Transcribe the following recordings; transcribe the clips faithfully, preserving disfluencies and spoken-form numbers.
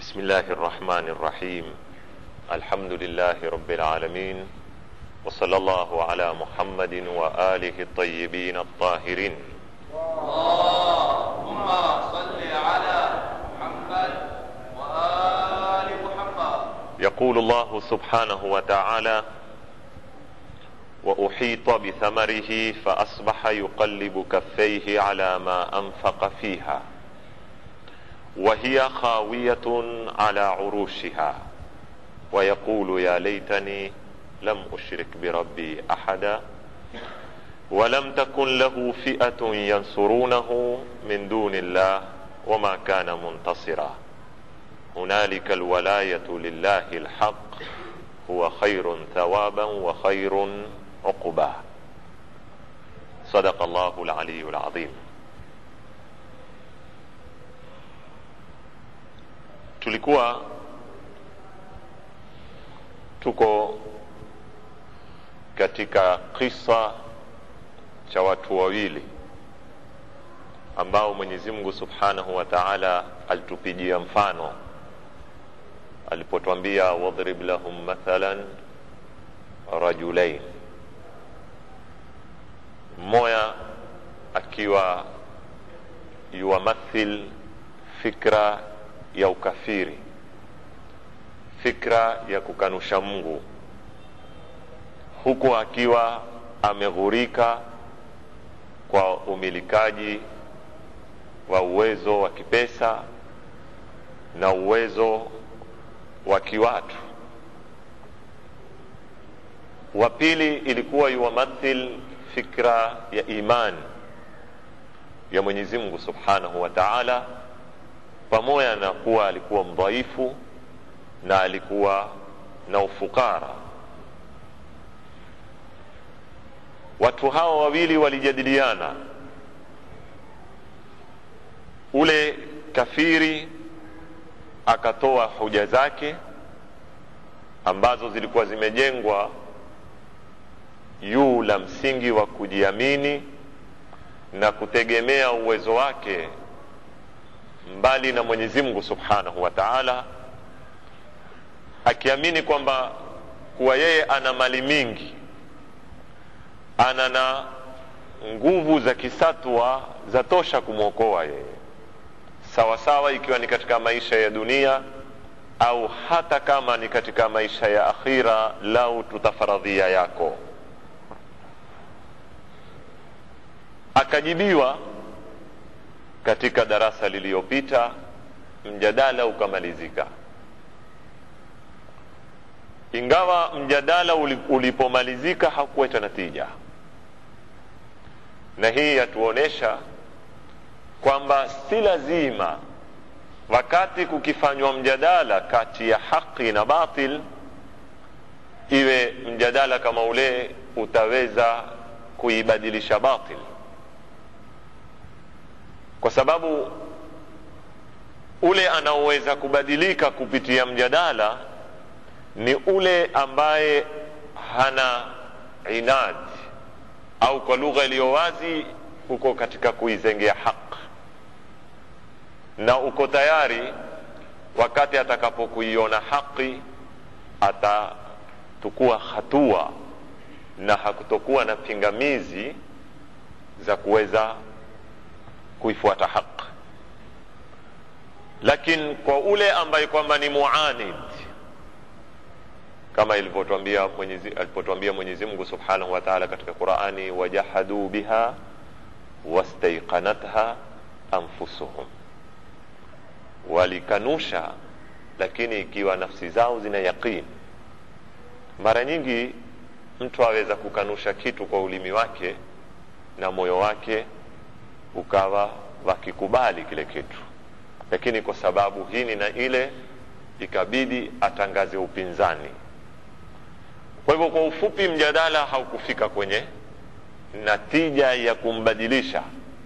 بسم الله الرحمن الرحيم. الحمد لله رب العالمين، وصلى الله على محمد وآله الطيبين الطاهرين. اللهم صل على محمد وآل محمد. يقول الله سبحانه وتعالى: وأحيط بثمره فأصبح يقلب كفيه على ما أنفق فيها وهي خاوية على عروشها ويقول يا ليتني لم أشرك بربي أحدا ولم تكن له فئة ينصرونه من دون الله وما كان منتصرا هنالك الولاية لله الحق هو خير ثوابا وخير عقبا. صدق الله العلي العظيم. Tulikuwa tuko katika kisa cha watu wawili ambao Mwenyezi Mungu Subhanahu wa Ta'ala alitupigia mfano alipotuambia wadrib lahum mathalan rajulain, mmoja akiwa yuamathil fikra ya ukafiri, fikra ya kukanusha Mungu, huku akiwa ameghurika kwa umilikaji wa uwezo wa kipesa na uwezo wa kiwatu. Wa pili ilikuwa yuamathil fikra ya imani ya Mwenyezi Mungu Subhanahu wa Ta'ala, pamoja na kuwa alikuwa mdhaifu na alikuwa na ufukara. Watu hao wawili walijadiliana. Ule kafiri akatoa hoja zake ambazo zilikuwa zimejengwa juu la msingi wa kujiamini na kutegemea uwezo wake mbali na Mwenyezi Mungu Subhanahu wa Ta'ala, akiamini kwamba kuwa yeye ana mali mingi, ana na nguvu za kisatwa za tosha kumwokoa yeye, sawa sawa ikiwa ni katika maisha ya dunia au hata kama ni katika maisha ya akhira, lau tutafaradhia yako. Akajibiwa katika darasa lililopita, mjadala ukamalizika. Ingawa mjadala ulipomalizika hakuweta natija, na hii yatuonesha kwamba si lazima wakati kukifanywa mjadala kati ya haki na batil iwe mjadala kama ule utaweza kuibadilisha batil, kwa sababu ule anaoweza kubadilika kupitia mjadala ni ule ambaye hana inad, au kwa lugha iliyo wazi uko katika kuizengea haki na uko tayari wakati atakapokuiona haki atatukua hatua na hakutokuwa na pingamizi za kuweza kuifuata haki. Lakini kwa ule ambaye kwamba ni muanid, kama ilivyotuambia Mwenyezi alipotuambia Mwenyezi Mungu Subhanahu wa Ta'ala katika Qur'ani, wajahadu biha wastaiqanatha anfusuhum, walikanusha lakini ikiwa nafsi zao zina yaqeen. Mara nyingi mtu aweza kukanusha kitu kwa ulimi wake na moyo wake ukawa wakikubali kile kitu, lakini kwa sababu hii na ile ikabidi atangaze upinzani. Kwa hivyo kwa ufupi, mjadala haukufika kwenye natija ya kumbadilisha.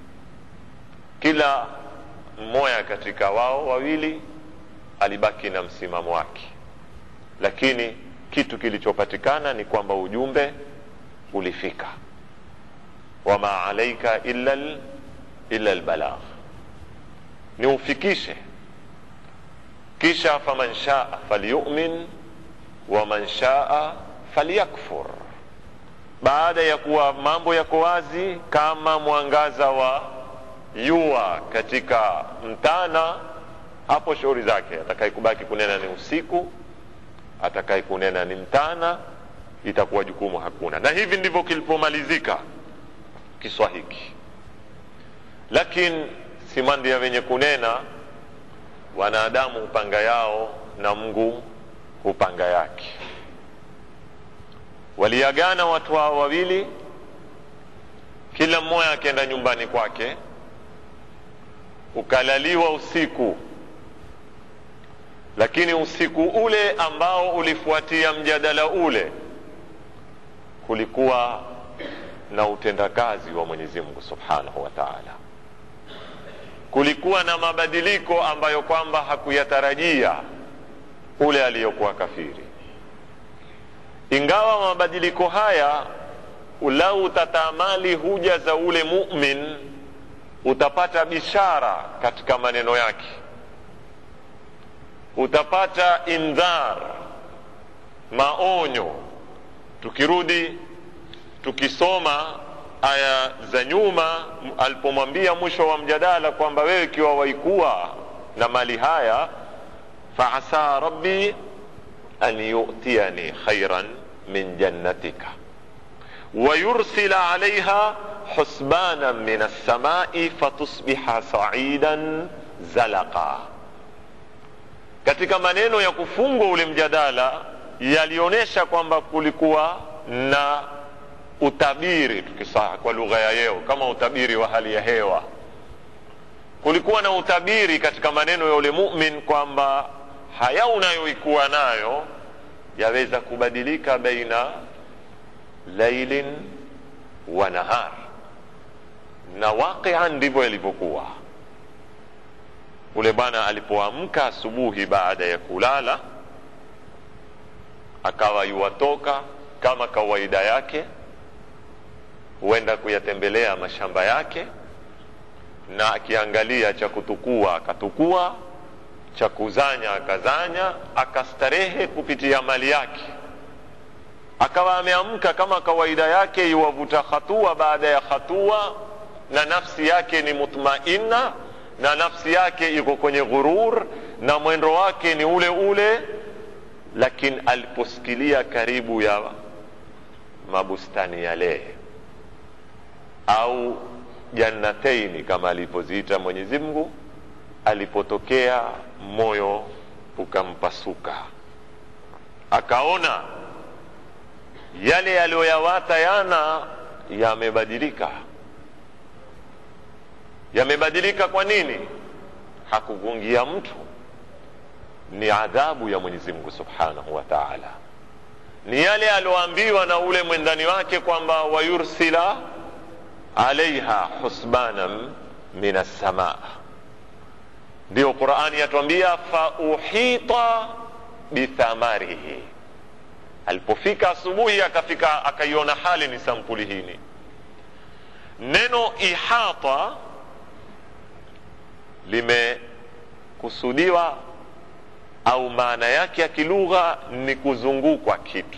Kila mmoja katika wao wawili alibaki na msimamo wake, lakini kitu kilichopatikana ni kwamba ujumbe ulifika. Wama alaika illa illa albalagh, ni ufikishe kisha faman shaa falyu'min wa man shaa falyakfur. Baada ya kuwa mambo yako wazi kama mwangaza wa jua katika mtana, hapo shauri zake, atakayekubaki kunena ni usiku, atakaye kunena ni mtana, itakuwa jukumu hakuna. Na hivi ndivyo kilipomalizika kiswa hiki. Lakini simandi ya wenye kunena, wanadamu upanga yao na Mungu upanga yake. Waliagana watu hao wawili, kila mmoja akaenda nyumbani kwake, ukalaliwa usiku. Lakini usiku ule ambao ulifuatia mjadala ule, kulikuwa na utendakazi wa Mwenyezi Mungu Subhanahu wa Ta'ala. Kulikuwa na mabadiliko ambayo kwamba hakuyatarajia ule aliyokuwa kafiri. Ingawa mabadiliko haya, ulau utatamali huja za ule mu'min, utapata bishara katika maneno yake, utapata indhar, maonyo. Tukirudi tukisoma aya za nyuma, alipomwambia mwisho wa mjadala kwamba wewe kiwa waikuwa na mali haya, fa asa rabbi an yu'tiyani khairan min jannatika wa yursila alaiha husbanan min as-samai fatusbiha sa'idan zalaqa. Katika maneno ya kufungwa ule mjadala yalionyesha kwamba kulikuwa na utabiri, tukisaha kwa lugha ya leo kama utabiri wa hali ya hewa. Kulikuwa na utabiri katika maneno ya ule mu'min kwamba haya unayoikuwa nayo yaweza kubadilika baina lailin wa nahar, na waqi'an ndivyo ilivyokuwa. Ule bwana alipoamka asubuhi baada ya kulala, akawa yuwatoka kama kawaida yake, huenda kuyatembelea mashamba yake, na akiangalia cha kutukua akatukua, cha kuzanya akazanya, akastarehe kupitia mali yake. Akawa ameamka kama kawaida yake, yuwavuta hatua baada ya hatua, na nafsi yake ni mutmainna, na nafsi yake iko kwenye ghurur, na mwendo wake ni ule ule. Lakini aliposikilia karibu ya mabustani yale au jannataini kama alipoziita Mwenyezi Mungu, alipotokea moyo ukampasuka, akaona yale yaliyoyawata yana yamebadilika. Yamebadilika kwa nini? Hakugungia mtu, ni adhabu ya Mwenyezi Mungu Subhanahu wa Ta'ala. Ni yale alioambiwa na ule mwendani wake kwamba wayursila alaiha husbanan minas samaa. Ndio Qur'ani yatuambia fa uhita bithamarihi. Alipofika asubuhi akafika akaiona hali ni sampuli hini. Neno ihata limekusudiwa au maana yake ya kilugha ni kuzungukwa kitu.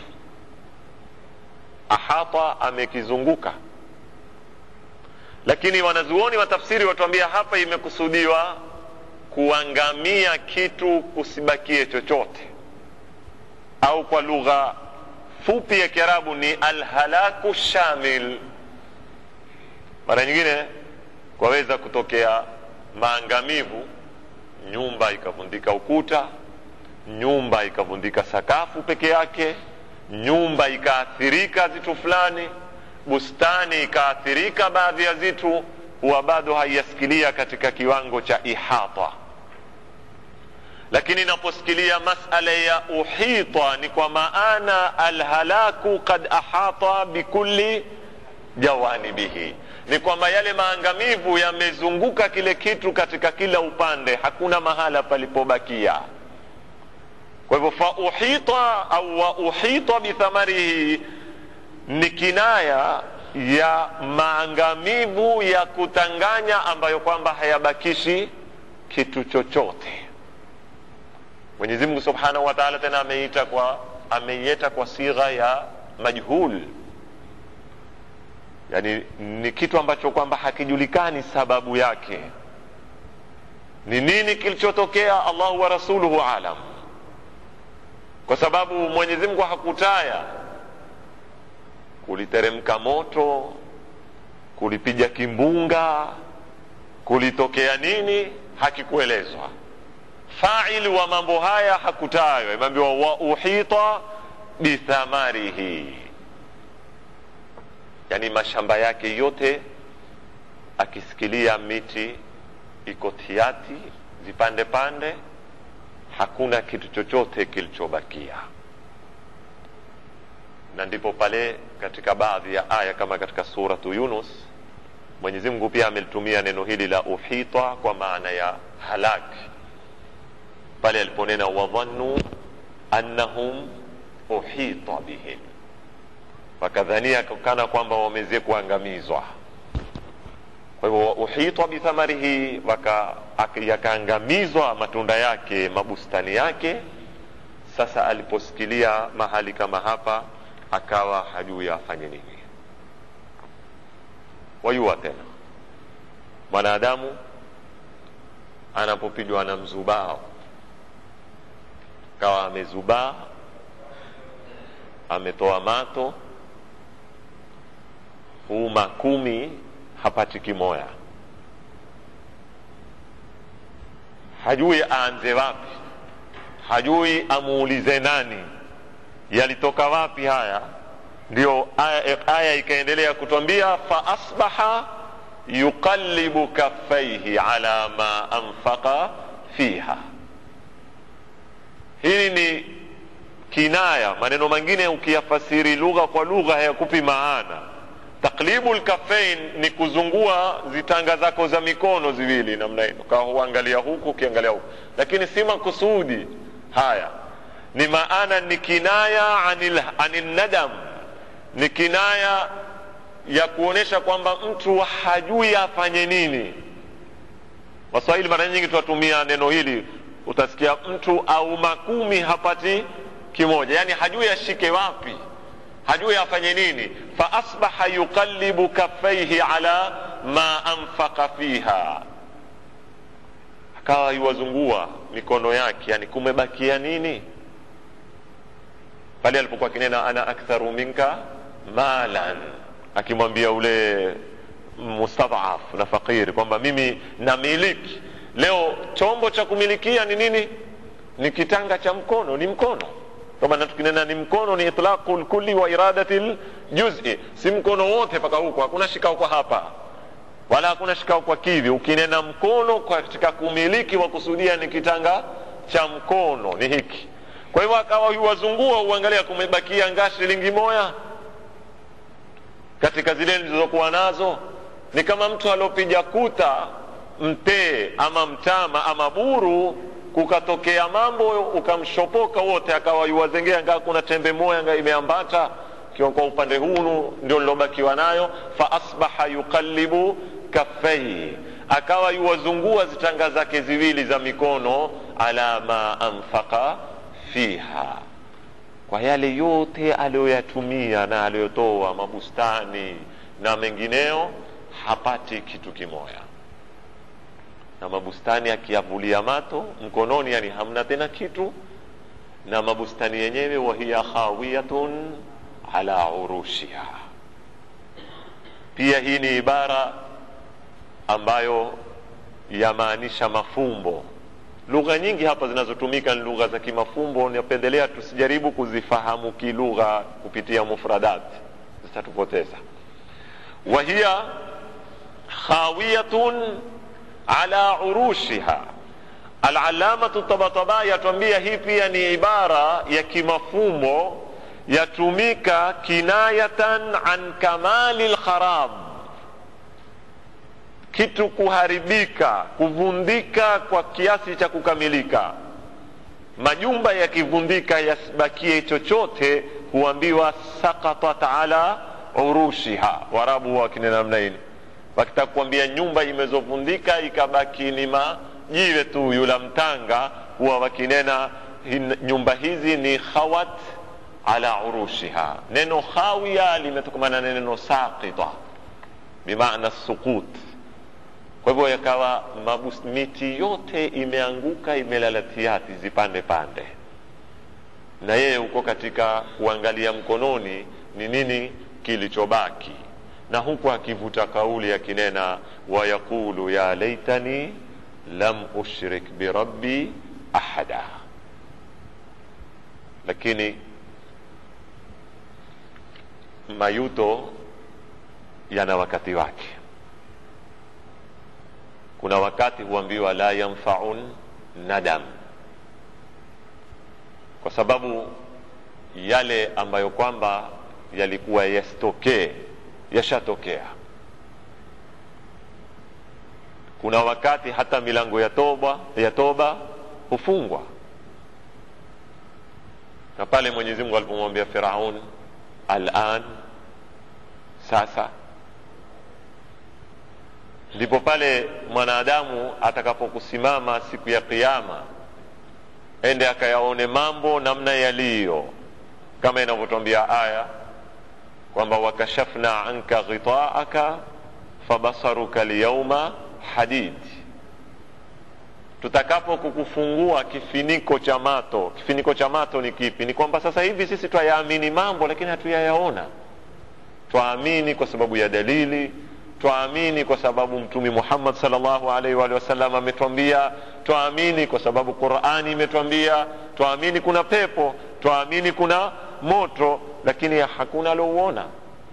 Ahata amekizunguka. Lakini wanazuoni wa tafsiri watuambia hapa imekusudiwa kuangamia kitu, kusibakie chochote, au kwa lugha fupi ya Kiarabu ni alhalaku shamil. Mara nyingine kwaweza kutokea maangamivu, nyumba ikavundika ukuta, nyumba ikavundika sakafu peke yake, nyumba ikaathirika zitu fulani, bustani ikaathirika baadhi ya zitu, huwa bado haiyasikilia katika kiwango cha ihata. Lakini inaposikilia masala ya uhita, ni kwa maana alhalaku kad ahata bikulli jawanibihi, ni kwamba yale maangamivu yamezunguka kile kitu katika kila upande, hakuna mahala palipobakia. Kwa hivyo fa uhita au wa uhita bithamarihi ni kinaya ya maangamivu ya kutanganya ambayo kwamba hayabakishi kitu chochote. Mwenyezi Mungu Subhanahu wa Ta'ala tena ameita kwa ameieta kwa sigha ya majhul, yani ni kitu ambacho kwamba hakijulikani sababu yake ni nini kilichotokea. Allahu wa rasuluhu alam, kwa sababu Mwenyezi Mungu hakutaya kuliteremka moto, kulipiga kimbunga, kulitokea nini, hakikuelezwa. Fa'il wa mambo haya hakutaywa, imeambiwa wa uhita bithamarihi, yani mashamba yake yote akisikilia miti iko tiati zipande pande, hakuna kitu chochote kilichobakia. Na ndipo pale katika baadhi ya aya kama katika suratu Yunus Mwenyezi Mungu pia amelitumia neno hili la uhita kwa maana ya halaki, pale aliponena wadhannu annahum uhita bihim, wakadhania kana kwamba wameze kuangamizwa. Kwa hivyo uhita bithamarihi, waka yakaangamizwa matunda yake, mabustani yake. Sasa aliposikilia mahali kama hapa akawa hajui afanye nini. Wayua tena mwanadamu anapopigwa na mzubao, kawa amezubaa, ametoa mato, huma kumi hapati kimoya, hajui aanze wapi, hajui amuulize nani, yalitoka wapi haya. Ndio aya, aya ikaendelea kutuambia fa asbaha yuqallibu kaffaihi ala ma anfaqa fiha. Hii ni kinaya, maneno mengine ukiyafasiri lugha kwa lugha hayakupi maana. Taqlibul kaffain ni kuzungua zitanga zako za mikono ziwili namna hiyo, kwa huangalia huku ukiangalia huku, lakini si makusudi haya. Ni maana ni kinaya anil anil nadam, ni kinaya ya kuonesha kwamba mtu hajui afanye nini. Waswahili mara nyingi tunatumia neno hili, utasikia mtu au makumi hapati kimoja, yani hajui ashike wapi, hajui afanye nini. Fa asbaha yuqallibu kaffaihi ala ma anfaqa fiha, akawa yuwazungua mikono yake, yani kumebakia nini. Pale alipokuwa kinena ana aktharu minka malan, akimwambia ule mustadhaf na fakiri kwamba mimi namiliki leo, chombo cha kumilikia ni nini? Ni kitanga cha mkono, ni mkono. Kama natukinena ni mkono, ni itlaqul kulli wa iradatil juz'i, si mkono wote paka huko, hakuna shikao kwa hapa wala hakuna shikao kwa kivi. Ukinena mkono katika kumiliki wa kusudia ni kitanga cha mkono, ni hiki. Kwa hivyo akawa yuwazungua, uangalia kumebakia ngashi shilingi moja katika zile nilizokuwa nazo. Ni kama mtu alopiga kuta mtee ama mtama ama buru, kukatokea mambo ukamshopoka wote, akawa yuwazengea ngaa kuna tembe moja ngaa imeambata kwa upande huu ndio lilobakiwa nayo. Fa asbaha yuqallibu kaffai, akawa yuwazungua zitanga zake ziwili za mikono, ala ma anfaqa fiha, kwa yale yote aliyoyatumia na aliyotoa mabustani na mengineo, hapati kitu kimoja. Na mabustani akiyavulia mato mkononi, yani hamna tena kitu. Na mabustani yenyewe wahiya khawiyatun ala urushiha. Pia hii ni ibara ambayo yamaanisha mafumbo. Lugha nyingi hapa zinazotumika ni lugha za kimafumbo, napendelea tusijaribu kuzifahamu kilugha kupitia mufradat, zitatupoteza. Wahiya khawiyatun ala urushiha. Al-Allama Tabatabai yatuambia hii pia ni ibara ya kimafumbo, yatumika kinayatan an kamalil kharab, kitu kuharibika, kuvundika kwa kiasi cha kukamilika. Majumba yakivundika yasibakie chochote, huambiwa saqatat ala urushiha. Warabu wakinena namna hii, wakitaka kuambia nyumba imezovundika ikabaki ni majiwe tu yula mtanga, huwa wakinena nyumba hizi ni khawat ala urushiha. Neno khawiya limetokana na neno saqita bimaana sukut. Kwa hivyo yakawa miti yote imeanguka, imelalatiati zipande pande, na yeye uko katika kuangalia mkononi ni nini kilichobaki, na huku akivuta kauli akinena wa yaqulu ya laitani lam ushrik bi rabbi ahada. Lakini mayuto yana wakati wake. Kuna wakati huambiwa la yanfa'un nadam, kwa sababu yale ambayo kwamba yalikuwa yastokee yashatokea. Kuna wakati hata milango ya toba ya toba hufungwa, na pale Mwenyezi Mungu alipomwambia Firaun al'an, sasa, ndipo pale mwanadamu atakapokusimama siku ya kiyama ende akayaone mambo namna yaliyo, kama inavyotuambia aya kwamba wakashafna anka ghita'aka fabasaruka al-yawma hadid. Tutakapo kukufungua kifiniko cha mato. Kifiniko cha mato ni kipi? Ni kwamba sasa hivi sisi twayaamini mambo lakini hatuyayaona. Twaamini kwa sababu ya dalili, twaamini kwa sababu Mtume Muhammad sallallahu alaihi wa sallam ametuambia, twaamini kwa sababu Qur'ani imetuambia, twaamini kuna pepo, twaamini kuna moto, lakini hakuna aliouona.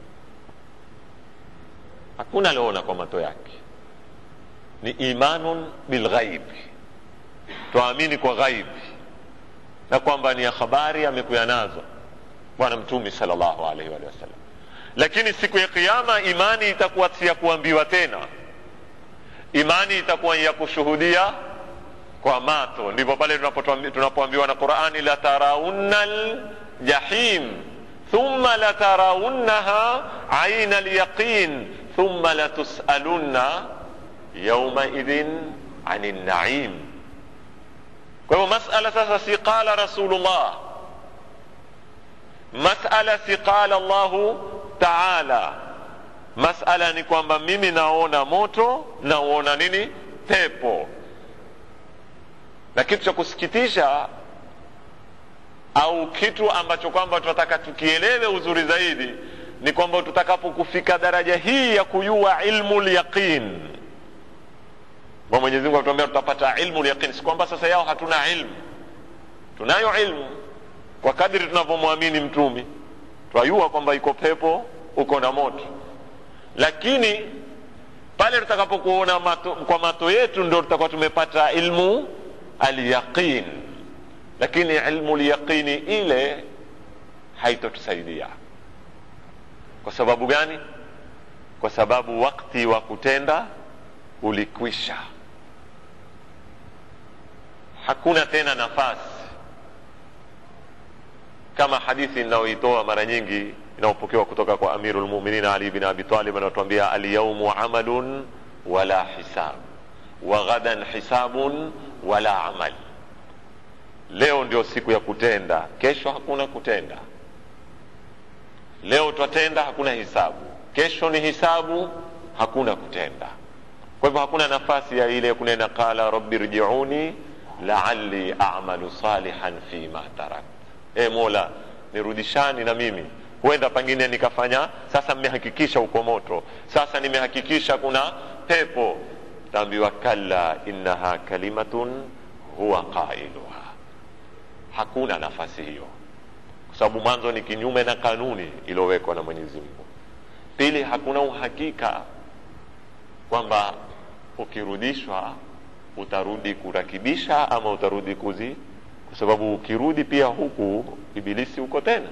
Hakuna aliouona kwa mato yake. Ni imanun bil ghaib. Tuamini kwa ghaibi, na kwamba ni habari amekuya nazo Bwana Mtume sallallahu alaihi wa sallam. Lakini siku ya kiyama imani itakuwa si ya kuambiwa tena. Imani itakuwa ya kushuhudia kwa mato. Ndipo pale tunapoambiwa na Qur'ani la tarawunnal jahim thumma la tarawunnaha ayna al-yaqin thumma la tus'alunna yawma idhin 'anil na'im. Kwa hivyo mas'ala sasa si qala Rasulullah, mas'ala si qala Allah Ta'ala. Mas'ala ni kwamba mimi naona moto, naona nini? Pepo. Na kitu cha kusikitisha au kitu ambacho kwamba tunataka tukielewe uzuri zaidi ni kwamba tutakapokufika daraja hii ya kujua ilmu al-yaqin, kwa Mwenyezi Mungu atuambia tutapata ilmu al-yaqin, si kwamba sasa yao hatuna ilmu. Tunayo ilmu kwa kadri tunavyomwamini mtume. Twajua kwamba iko pepo, uko na moto. Lakini pale tutakapokuona mato, kwa mato yetu ndio tutakuwa tumepata ilmu al-yaqin. Lakini ilmu al-yaqini ile haitotusaidia. Kwa sababu gani? Kwa sababu wakati wa kutenda ulikwisha. Hakuna tena nafasi. Kama hadithi inayoitoa mara nyingi inayopokewa kutoka kwa Amirul Mu'minin Ali ibn Abi Talib, anatuambia al-yawmu amalun wala hisab wa ghadan hisabun wala amal. Leo ndio siku ya kutenda, kesho hakuna kutenda. Leo tutatenda, hakuna hisabu. Kesho ni hisabu, hakuna kutenda. Kwa hivyo hakuna nafasi ya ile kunena qala rabbi rji'uni la'alli a'malu salihan fima tarak. E Mola, nirudishani na mimi, huenda pengine nikafanya. Sasa nimehakikisha uko moto, sasa nimehakikisha kuna pepo. Taambiwa kalla innaha kalimatun huwa qailuha. Hakuna nafasi hiyo, kwa sababu mwanzo ni kinyume na kanuni iliyowekwa na Mwenyezi Mungu. Pili, hakuna uhakika kwamba ukirudishwa utarudi kurakibisha ama utarudi kuzi, kwa sababu ukirudi pia huku ibilisi uko tena,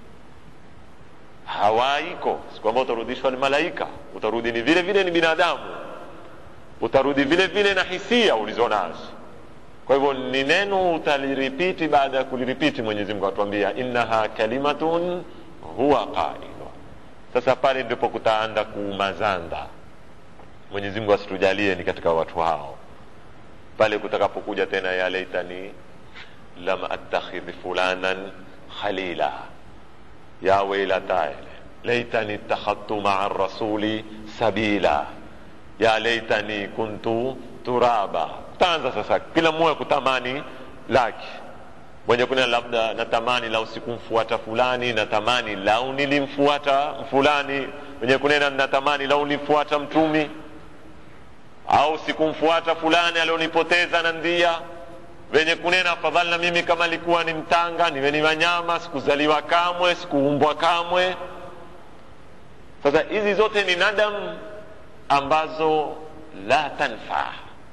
hawaiko. Si kwamba utarudishwa ni malaika, utarudi ni vile vile ni binadamu, utarudi vile vile na hisia ulizonazo. Kwa hivyo ni neno utaliripiti baada ya kuliripiti. Mwenyezi Mungu atuambia innaha kalimatun huwa qailu. Sasa pale ndipo kutaanda kuumazanda. Mwenyezi Mungu asitujalie ni katika watu hao. Pale kutakapokuja tena ya laitani lam attakhidh fulanan khalila ya waylata laitani ittakhadtu ma'a ar-rasuli sabila ya laitani kuntu turaba. Tanza sasa kila mmoja kutamani laki. Mwenye kuna labda natamani lau sikumfuata fulani, natamani lau nilimfuata fulani. Mwenye kunena natamani lau nifuata mtumi, au sikumfuata fulani alionipoteza na ndia. Wenye kunena afadhali na mimi kama likuwa ni mtanga, niwe ni wanyama, sikuzaliwa kamwe, sikuumbwa kamwe. Sasa hizi zote ni nadam ambazo la tanfa.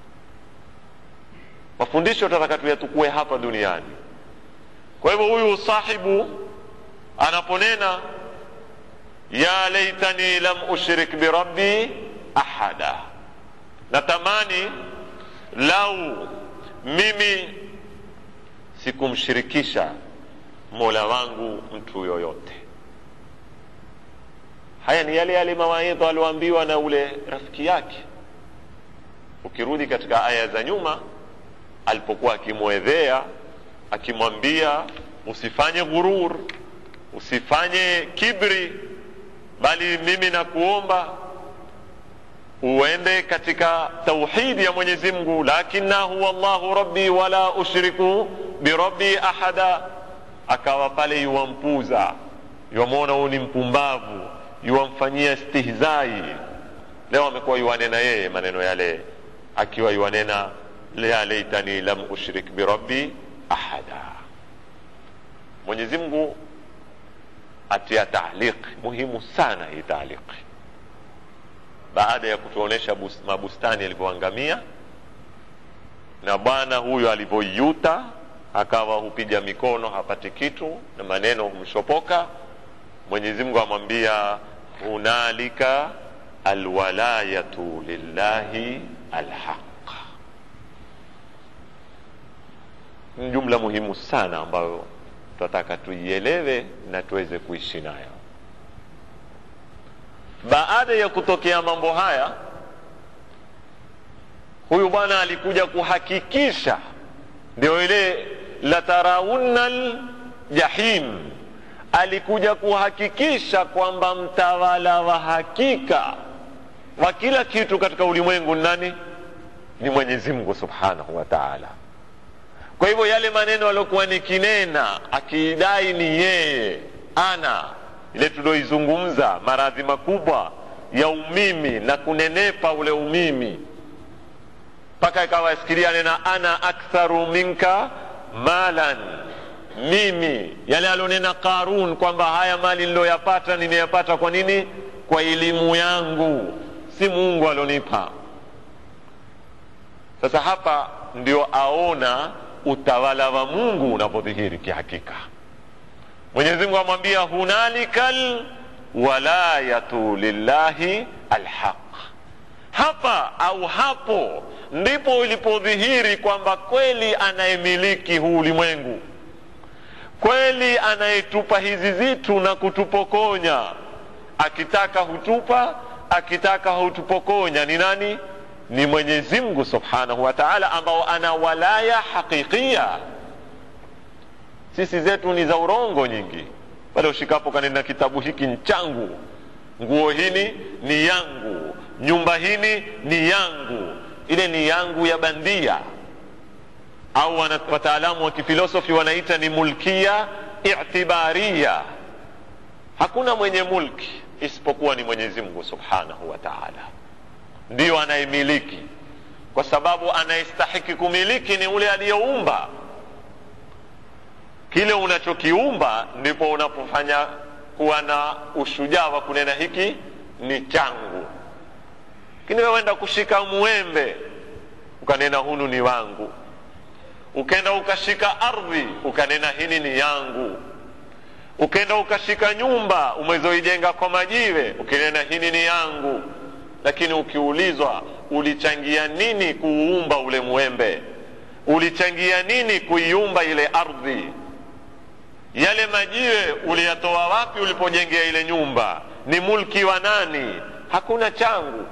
Mafundisho tunataka tuyatukue hapa duniani. Kwa hivyo huyu sahibu anaponena ya laitani lam ushrik bi rabbi ahada, natamani lau mimi sikumshirikisha Mola wangu mtu yoyote. Haya ni yale yale mawaidha aliyoambiwa na ule rafiki yake. Ukirudi katika aya za nyuma, alipokuwa akimwedhea akimwambia usifanye ghurur, usifanye kibri, bali mimi nakuomba uende katika tauhidi ya Mwenyezi Mungu, lakina huwa Allahu rabbi wala ushriku bi rabbi ahada. Akawa pale yuampuza, yuamwona huyu ni mpumbavu, yuamfanyia istihzai. Leo amekuwa yuanena yeye maneno yale, akiwa yuanena la laitani lam ushrik bi rabbi ahada. Mwenyezi Mungu atia ta'liq muhimu sana. Hii ta'liq baada ya kutuonesha mabustani yalivyoangamia na bwana huyo alivyoyuta, akawa hupiga mikono hapati kitu na maneno humshopoka. Mwenyezi Mungu amwambia hunalika alwalayatu lillahi alhaq. Ni jumla muhimu sana ambayo tunataka tuielewe na tuweze kuishi nayo. Baada ya kutokea mambo haya, huyu bwana alikuja kuhakikisha, ndio ile la tarawunnal jahim, alikuja kuhakikisha kwamba mtawala wa hakika wa kila kitu katika ulimwengu nani? Ni Mwenyezi Mungu Subhanahu wa Ta'ala. Kwa hivyo yale maneno aliyokuwa nikinena akidai ni yeye ana, ile tulioizungumza, maradhi makubwa ya umimi na kunenepa ule umimi, paka ikawa isikiria nena ana aktharu minka malan, mimi yale alionena Qarun kwamba haya mali niloyapata nimeyapata kwa nini? Kwa elimu yangu, si Mungu alionipa. Sasa hapa ndio aona utawala wa Mungu unapodhihiri kihakika. Mwenyezi Mungu amwambia hunalikal walayatu lillahi alhaq. Hapa au hapo ndipo ilipodhihiri kwamba kweli anayemiliki huu ulimwengu, kweli anayetupa hizi zitu na kutupokonya, akitaka hutupa, akitaka hutupokonya, ni nani? Ni Mwenyezi Mungu Subhanahu wa Ta'ala, ambao ana walaya hakikia. Sisi zetu ni za urongo nyingi. Bado ushikapo kanena kitabu hiki ni changu, nguo hini ni yangu, nyumba hini ni yangu, ile ni yangu ya bandia, au wataalamu wa kifilosofi wanaita ni mulkia i'tibaria. Hakuna mwenye mulki isipokuwa ni Mwenyezi Mungu Subhanahu wa Ta'ala, ndio anayemiliki, kwa sababu anayestahiki kumiliki ni ule aliyeumba. Kile unachokiumba ndipo unapofanya kuwa na ushujaa wa kunena hiki ni changu. Kini wewe enda kushika muembe ukanena hunu ni wangu, ukenda ukashika ardhi ukanena hini ni yangu, ukenda ukashika nyumba umezoijenga kwa majiwe ukinena hini ni yangu. Lakini ukiulizwa ulichangia nini kuumba ule muembe, ulichangia nini kuiumba ile ardhi, yale majiwe uliyatoa wapi ulipojengea ile nyumba, ni mulki wa nani? Hakuna changu.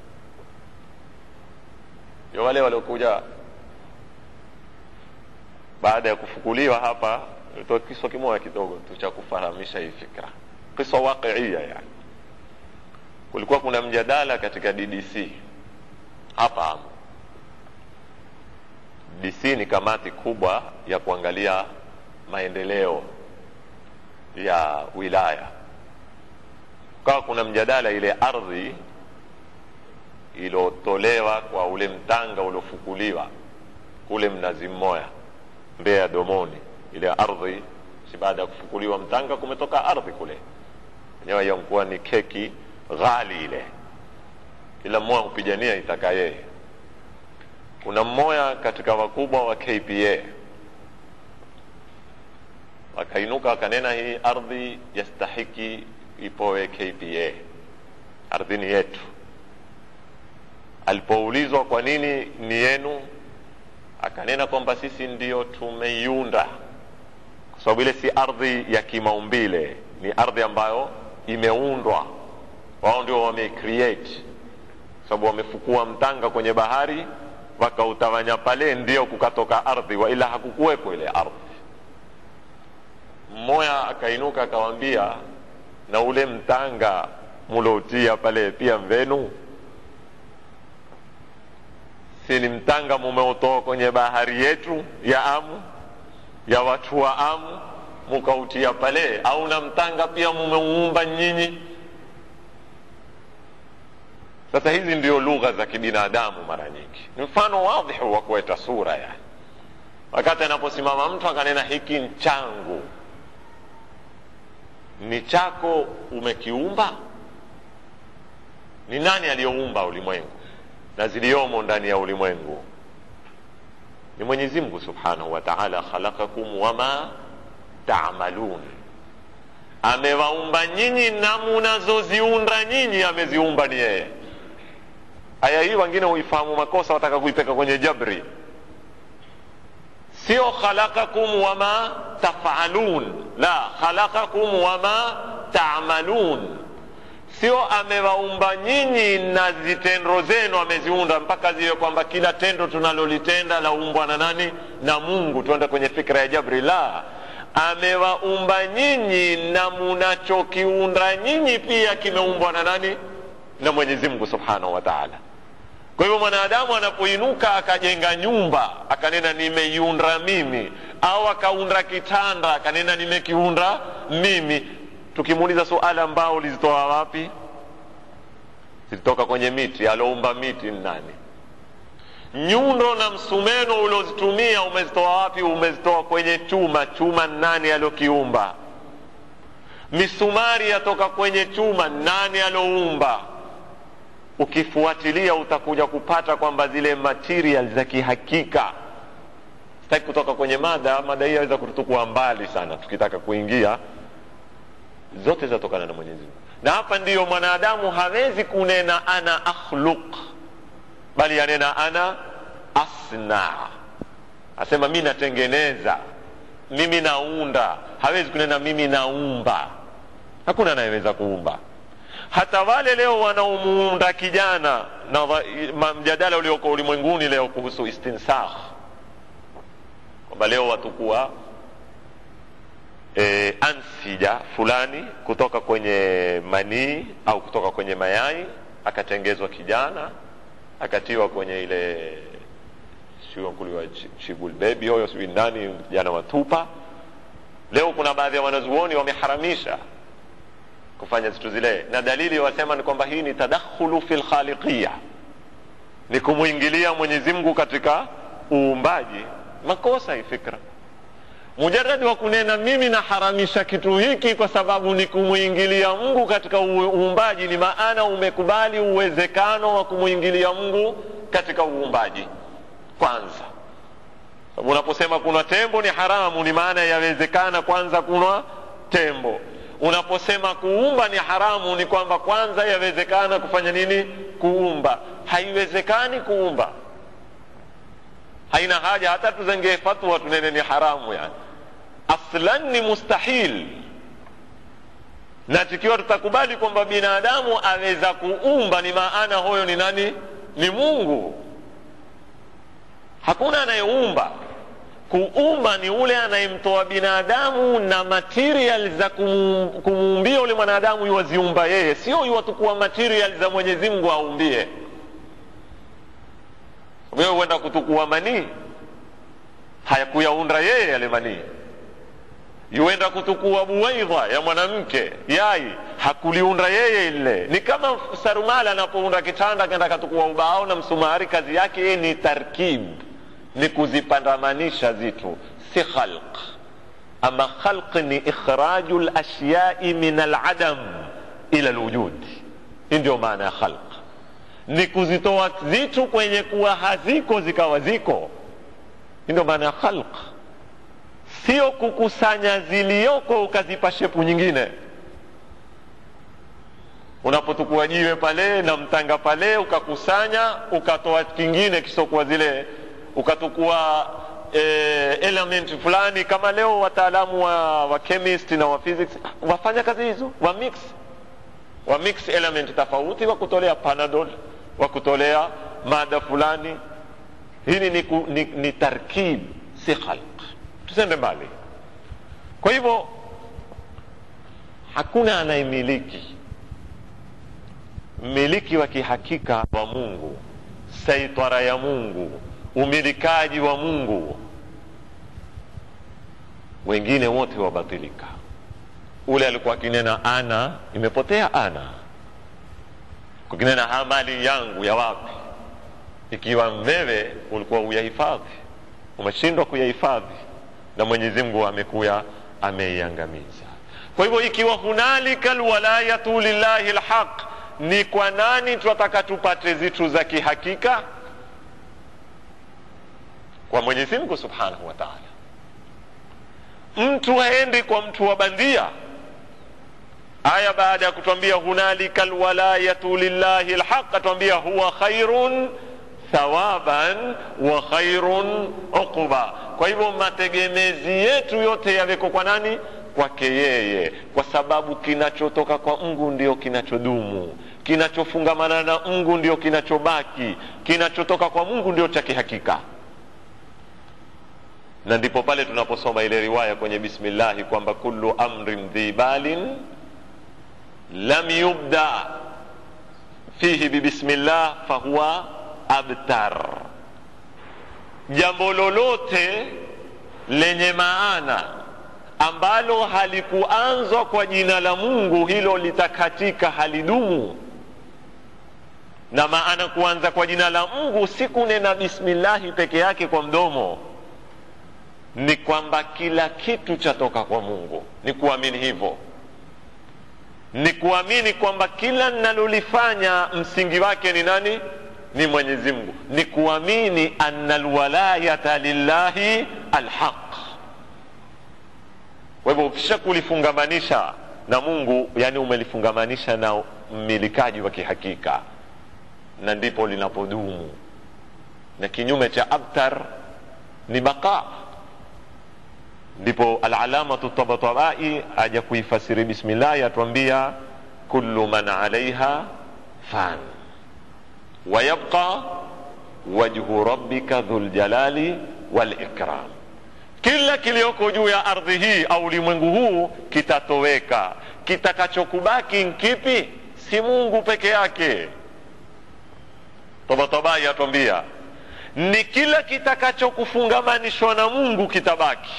Yo wale waliokuja baada ya kufukuliwa hapa nitoa kisa kimoja kidogo tu cha kufahamisha hii fikra, kisa waqiia. Yani kulikuwa kuna mjadala katika D D C hapa. D D C ni kamati kubwa ya kuangalia maendeleo ya wilaya. Kwa kuna mjadala ile ardhi ilotolewa kwa ule mtanga uliofukuliwa kule Mnazi Mmoja Mbeya Domoni, ile ardhi si baada ya kufukuliwa mtanga kumetoka ardhi kule. Yenyewe hiyo mkuwa ni keki ghali ile, kila mmoja kupigania itaka yeye. Kuna mmoja katika wakubwa wa K P A wakainuka wakanena, hii ardhi yastahiki ipowe K P A, ardhi ni yetu. Alipoulizwa kwa nini ni yenu, akanena kwamba sisi ndio tumeiunda, kwa sababu ile si ardhi ya kimaumbile, ni ardhi ambayo imeundwa. Wao ndio wamecreate, sababu wamefukua mtanga kwenye bahari wakautawanya pale, ndio kukatoka ardhi, wa ila hakukuwepo ile ardhi. Mmoja akainuka akawaambia, na ule mtanga muloutia pale pia mvenu? Si ni mtanga mumeutoa kwenye bahari yetu ya Amu, ya watu wa Amu, mukautia pale? Au na mtanga pia mumeuumba nyinyi? Sasa hizi ndio lugha za kibinadamu mara nyingi. Ni mfano wazi wa kuweta sura. Yani wakati anaposimama mtu akanena hiki ni changu, ni chako, umekiumba? Ni nani aliyoumba ulimwengu na ziliomo ndani ya ulimwengu? Ni Mwenyezi Mungu Subhanahu wa Ta'ala. Khalaqakum wama ta'malun, amewaumba nyinyi na mnazoziunda nyinyi, ameziumba ni yeye. Aya hii wengine huifahamu makosa, wataka kuipeka kwenye jabri. Sio khalaqakum wama taf'alun, la, khalaqakum wama ta'malun. Sio amewaumba nyinyi na zitendo zenu ameziunda, mpaka ziwe kwamba kila tendo tunalolitenda laumbwa na nani? Na Mungu. Tuende kwenye fikra ya jabri. La, amewaumba nyinyi na munachokiunda nyinyi pia kimeumbwa na nani? Na Mwenyezi Mungu Subhanahu wa Ta'ala. Kwa hivyo mwanadamu anapoinuka akajenga nyumba akanena nimeiunda mimi, au akaunda kitanda akanena nimekiunda mimi, tukimuuliza suala ambao ulizitoa wapi? Zilitoka kwenye miti. Aloumba miti ni nani? Nyundo na msumeno ulozitumia umezitoa wapi? Umezitoa kwenye chuma. Chuma nani alokiumba? Misumari yatoka kwenye chuma, nani aloumba? Ukifuatilia utakuja kupata kwamba zile material za kihakika, sitaki kutoka kwenye mada, mada hii inaweza kututukua mbali sana tukitaka kuingia, zote zatokana na Mwenyezi Mungu. Na hapa ndiyo mwanadamu hawezi kunena ana akhluq, bali anena ana asna. Asema mimi natengeneza, mimi naunda. Hawezi kunena mimi naumba. Hakuna anayeweza kuumba. Hata wale leo wanaomuunda kijana, na mjadala ulioko ulimwenguni leo kuhusu istinsakh, kwamba leo watakuwa e, ansija fulani kutoka kwenye manii au kutoka kwenye mayai, akatengezwa kijana, akatiwa kwenye ile sio kuliwa chibul baby hoyo sio ndani jana watupa. Leo kuna baadhi ya wanazuoni wameharamisha kufanya vitu zile, na dalili wasema ni kwamba hii ni tadakhulu fil khaliqiyya, ni kumuingilia Mwenyezi Mungu katika uumbaji. Makosa hii fikra. Mujarrad wa kunena mimi naharamisha kitu hiki kwa sababu ni kumuingilia Mungu katika uumbaji, ni maana umekubali uwezekano wa kumuingilia Mungu katika uumbaji kwanza. Sababu unaposema kuna tembo ni haramu, ni maana yawezekana kwanza kuna tembo. Unaposema kuumba ni haramu, ni kwamba kwanza yawezekana kufanya nini? Kuumba. Haiwezekani kuumba, haina haja hata tuzenge fatwa tunene ni haramu. Yani aslan ni mustahil. Na tukiwa tutakubali kwamba binadamu aweza kuumba, ni maana huyo ni nani? Ni Mungu. Hakuna anayeumba. Kuumba ni ule anayemtoa binadamu na material za kumuumbia ule mwanadamu yuwaziumba yeye, sio yuwatukua material za Mwenyezi Mungu aumbie. Wewe uenda kutukua manii, hayakuyaunda yeye yale manii. Yuenda kutukua buwaidha ya mwanamke, yai, hakuliunda yeye ile. Ni kama sarumala anapounda kitanda kenda katukua ubao na msumari, kazi yake yeye ni tarkib, ni kuzipandamanisha zitu, si khalq. Ama khalq ni ikhrajul ashyai min al-adam ila al-wujud. Ndio maana ya khalq, ni kuzitoa zitu kwenye kuwa haziko zikawa ziko. Ndio maana ya khalq, sio kukusanya ziliyoko ukazipa shepu nyingine. Unapotukua jiwe pale na mtanga pale ukakusanya ukatoa kingine kisokuwa zile, ukatukua e, element fulani, kama leo wataalamu wa, wa chemist na wa physics wafanya kazi hizo, wa mix wa mix element tofauti, wa kutolea panadol, wa kutolea mada fulani. Hili ni, ni, ni tarkib, si khalq. Tusende mbali. Kwa hivyo hakuna anayemiliki, miliki wa kihakika wa Mungu, saitara ya Mungu, umilikaji wa Mungu. Wengine wote wabatilika. Ule alikuwa kinena ana, imepotea ana. Kukinena ha mali yangu ya wapi? Ikiwa wewe ulikuwa uyahifadhi, umeshindwa kuyahifadhi, na Mwenyezi Mungu amekuya ameiangamiza. Kwa hivyo ikiwa hunalika alwalayatu lillahi alhaq, ni kwa nani tunataka tupate zitu za kihakika? Kwa Mwenyezi Mungu Subhanahu wa Ta'ala. Mtu haendi kwa mtu wa bandia. Aya baada ya kutuambia hunalika alwalayatu lillahi alhaq, atuambia huwa khairun thawaban wa khairun uquba. Kwa hivyo mategemezi yetu yote yaweko kwa nani? Kwake yeye, kwa sababu kinachotoka kwa Mungu ndio kinachodumu, kinachofungamana na Mungu ndio kinachobaki, kinachotoka kwa Mungu ndio cha kihakika. Na ndipo pale tunaposoma ile riwaya kwenye bismillah kwamba kullu amrin dhibalin lam yubda fihi bi bismillah fahuwa abtar. Jambo lolote lenye maana ambalo halikuanzwa kwa jina la Mungu, hilo litakatika, halidumu. Na maana kuanza kwa jina la Mungu si kunena bismillah peke yake kwa mdomo, ni kwamba kila kitu chatoka kwa Mungu. Ni kuamini hivyo, ni kuamini kwamba kila ninalolifanya msingi wake ni nani? Ni Mwenyezi Mungu. Ni kuamini annal walayata lillahi alhaq. Kwa hivyo ukisha kulifungamanisha na Mungu, yani umelifungamanisha na mmilikaji wa kihakika, na ndipo linapodumu. Na kinyume cha abtar ni baqa. Ndipo al-alamatu tabatabai aja kuifasiri bismillah, atuambia kullu man alaiha fan wa yabqa wajhu rabbika dhul jalali wal ikram. Kila kilioko juu ya ardhi hii au ulimwengu huu kitatoweka. Kitakachokubaki nkipi? Si Mungu peke yake. Tabatabai atuambia ni kila kitakachokufungamanishwa na Mungu kitabaki.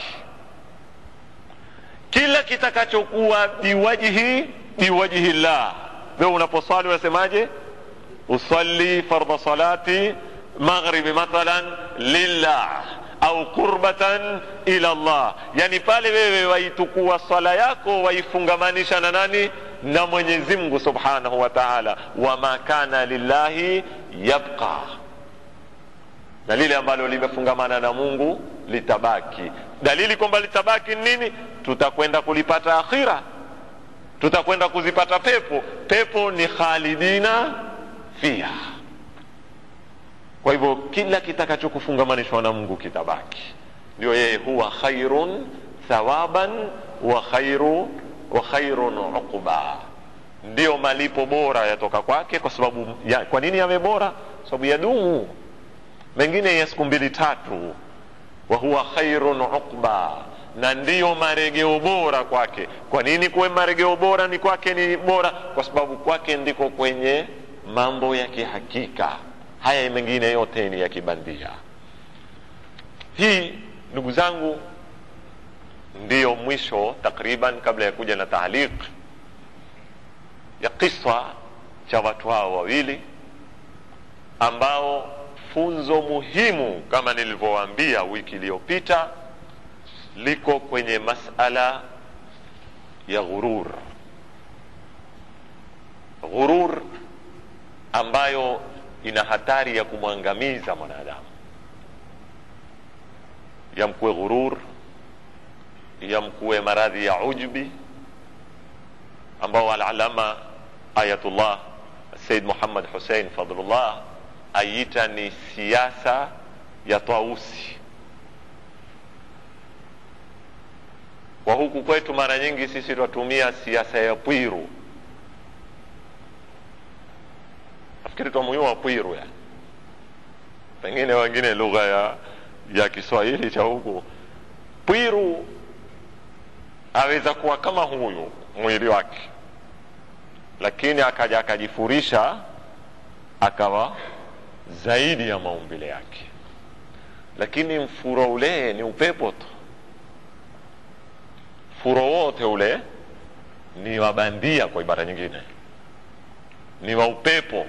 Kila kitakachokuwa biwajhi biwajhi Allah. Wewe unaposali unasemaje? Usalli fardha salati maghribi mathalan lillah au qurbatan ila Allah. Yani pale wewe waitukua sala yako waifungamanisha na nani? Na Mwenyezi Mungu Subhanahu wa Ta'ala. Wa ma kana lillahi yabqa. Na lile ambalo limefungamana na Mungu litabaki. Dalili kwamba litabaki nini? Tutakwenda kulipata akhira, tutakwenda kuzipata pepo. Pepo ni khalidina fiha. Kwa hivyo kila kitakachokufungamanishwa na Mungu kitabaki. Ndio yeye huwa khairun thawaban wa khairu wa khairun uquba. Ndio malipo bora yatoka kwake. Kwa sababu ya, kwa nini yawe bora? Sababu yadumu. Mengine ya siku mbili tatu wa huwa khairun uqba, na ndiyo marejeo bora kwake. Kwa nini kuwe marejeo bora ni kwake ni bora? Kwa sababu kwake ndiko kwenye mambo ya kihakika, haya mengine yote ni ya kibandia. Hii ndugu zangu ndiyo mwisho takriban, kabla ya kuja na taaliq ya kisa cha watu hao wawili, ambao funzo muhimu kama nilivyowaambia wiki iliyopita liko kwenye masala ya ghurur. Ghurur ambayo ina hatari ya kumwangamiza mwanadamu. Yamkuwe ghurur, yamkuwe maradhi ya ujbi, ambao al-alama Ayatullah Sayyid Muhammad Hussein Fadlullah aita ni siasa ya tausi. Kwa huku kwetu mara nyingi sisi tunatumia siasa ya pwiru. Nafikiri tuamuyua pwiru ya. Pengine wengine lugha ya ya Kiswahili cha huku. Pwiru aweza kuwa kama huyu mwili wake, lakini akaja akajifurisha akawa zaidi ya maumbile yake. Lakini mfuro ule ni upepo tu. Furo wote ule ni wabandia, kwa ibara nyingine ni wa upepo.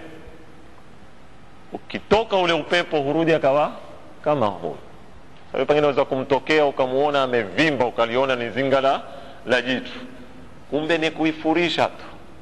Ukitoka ule upepo hurudi akawa kama huyu. Sababu pengine unaweza kumtokea ukamuona amevimba ukaliona ni zingala la jitu, kumbe ni kuifurisha tu.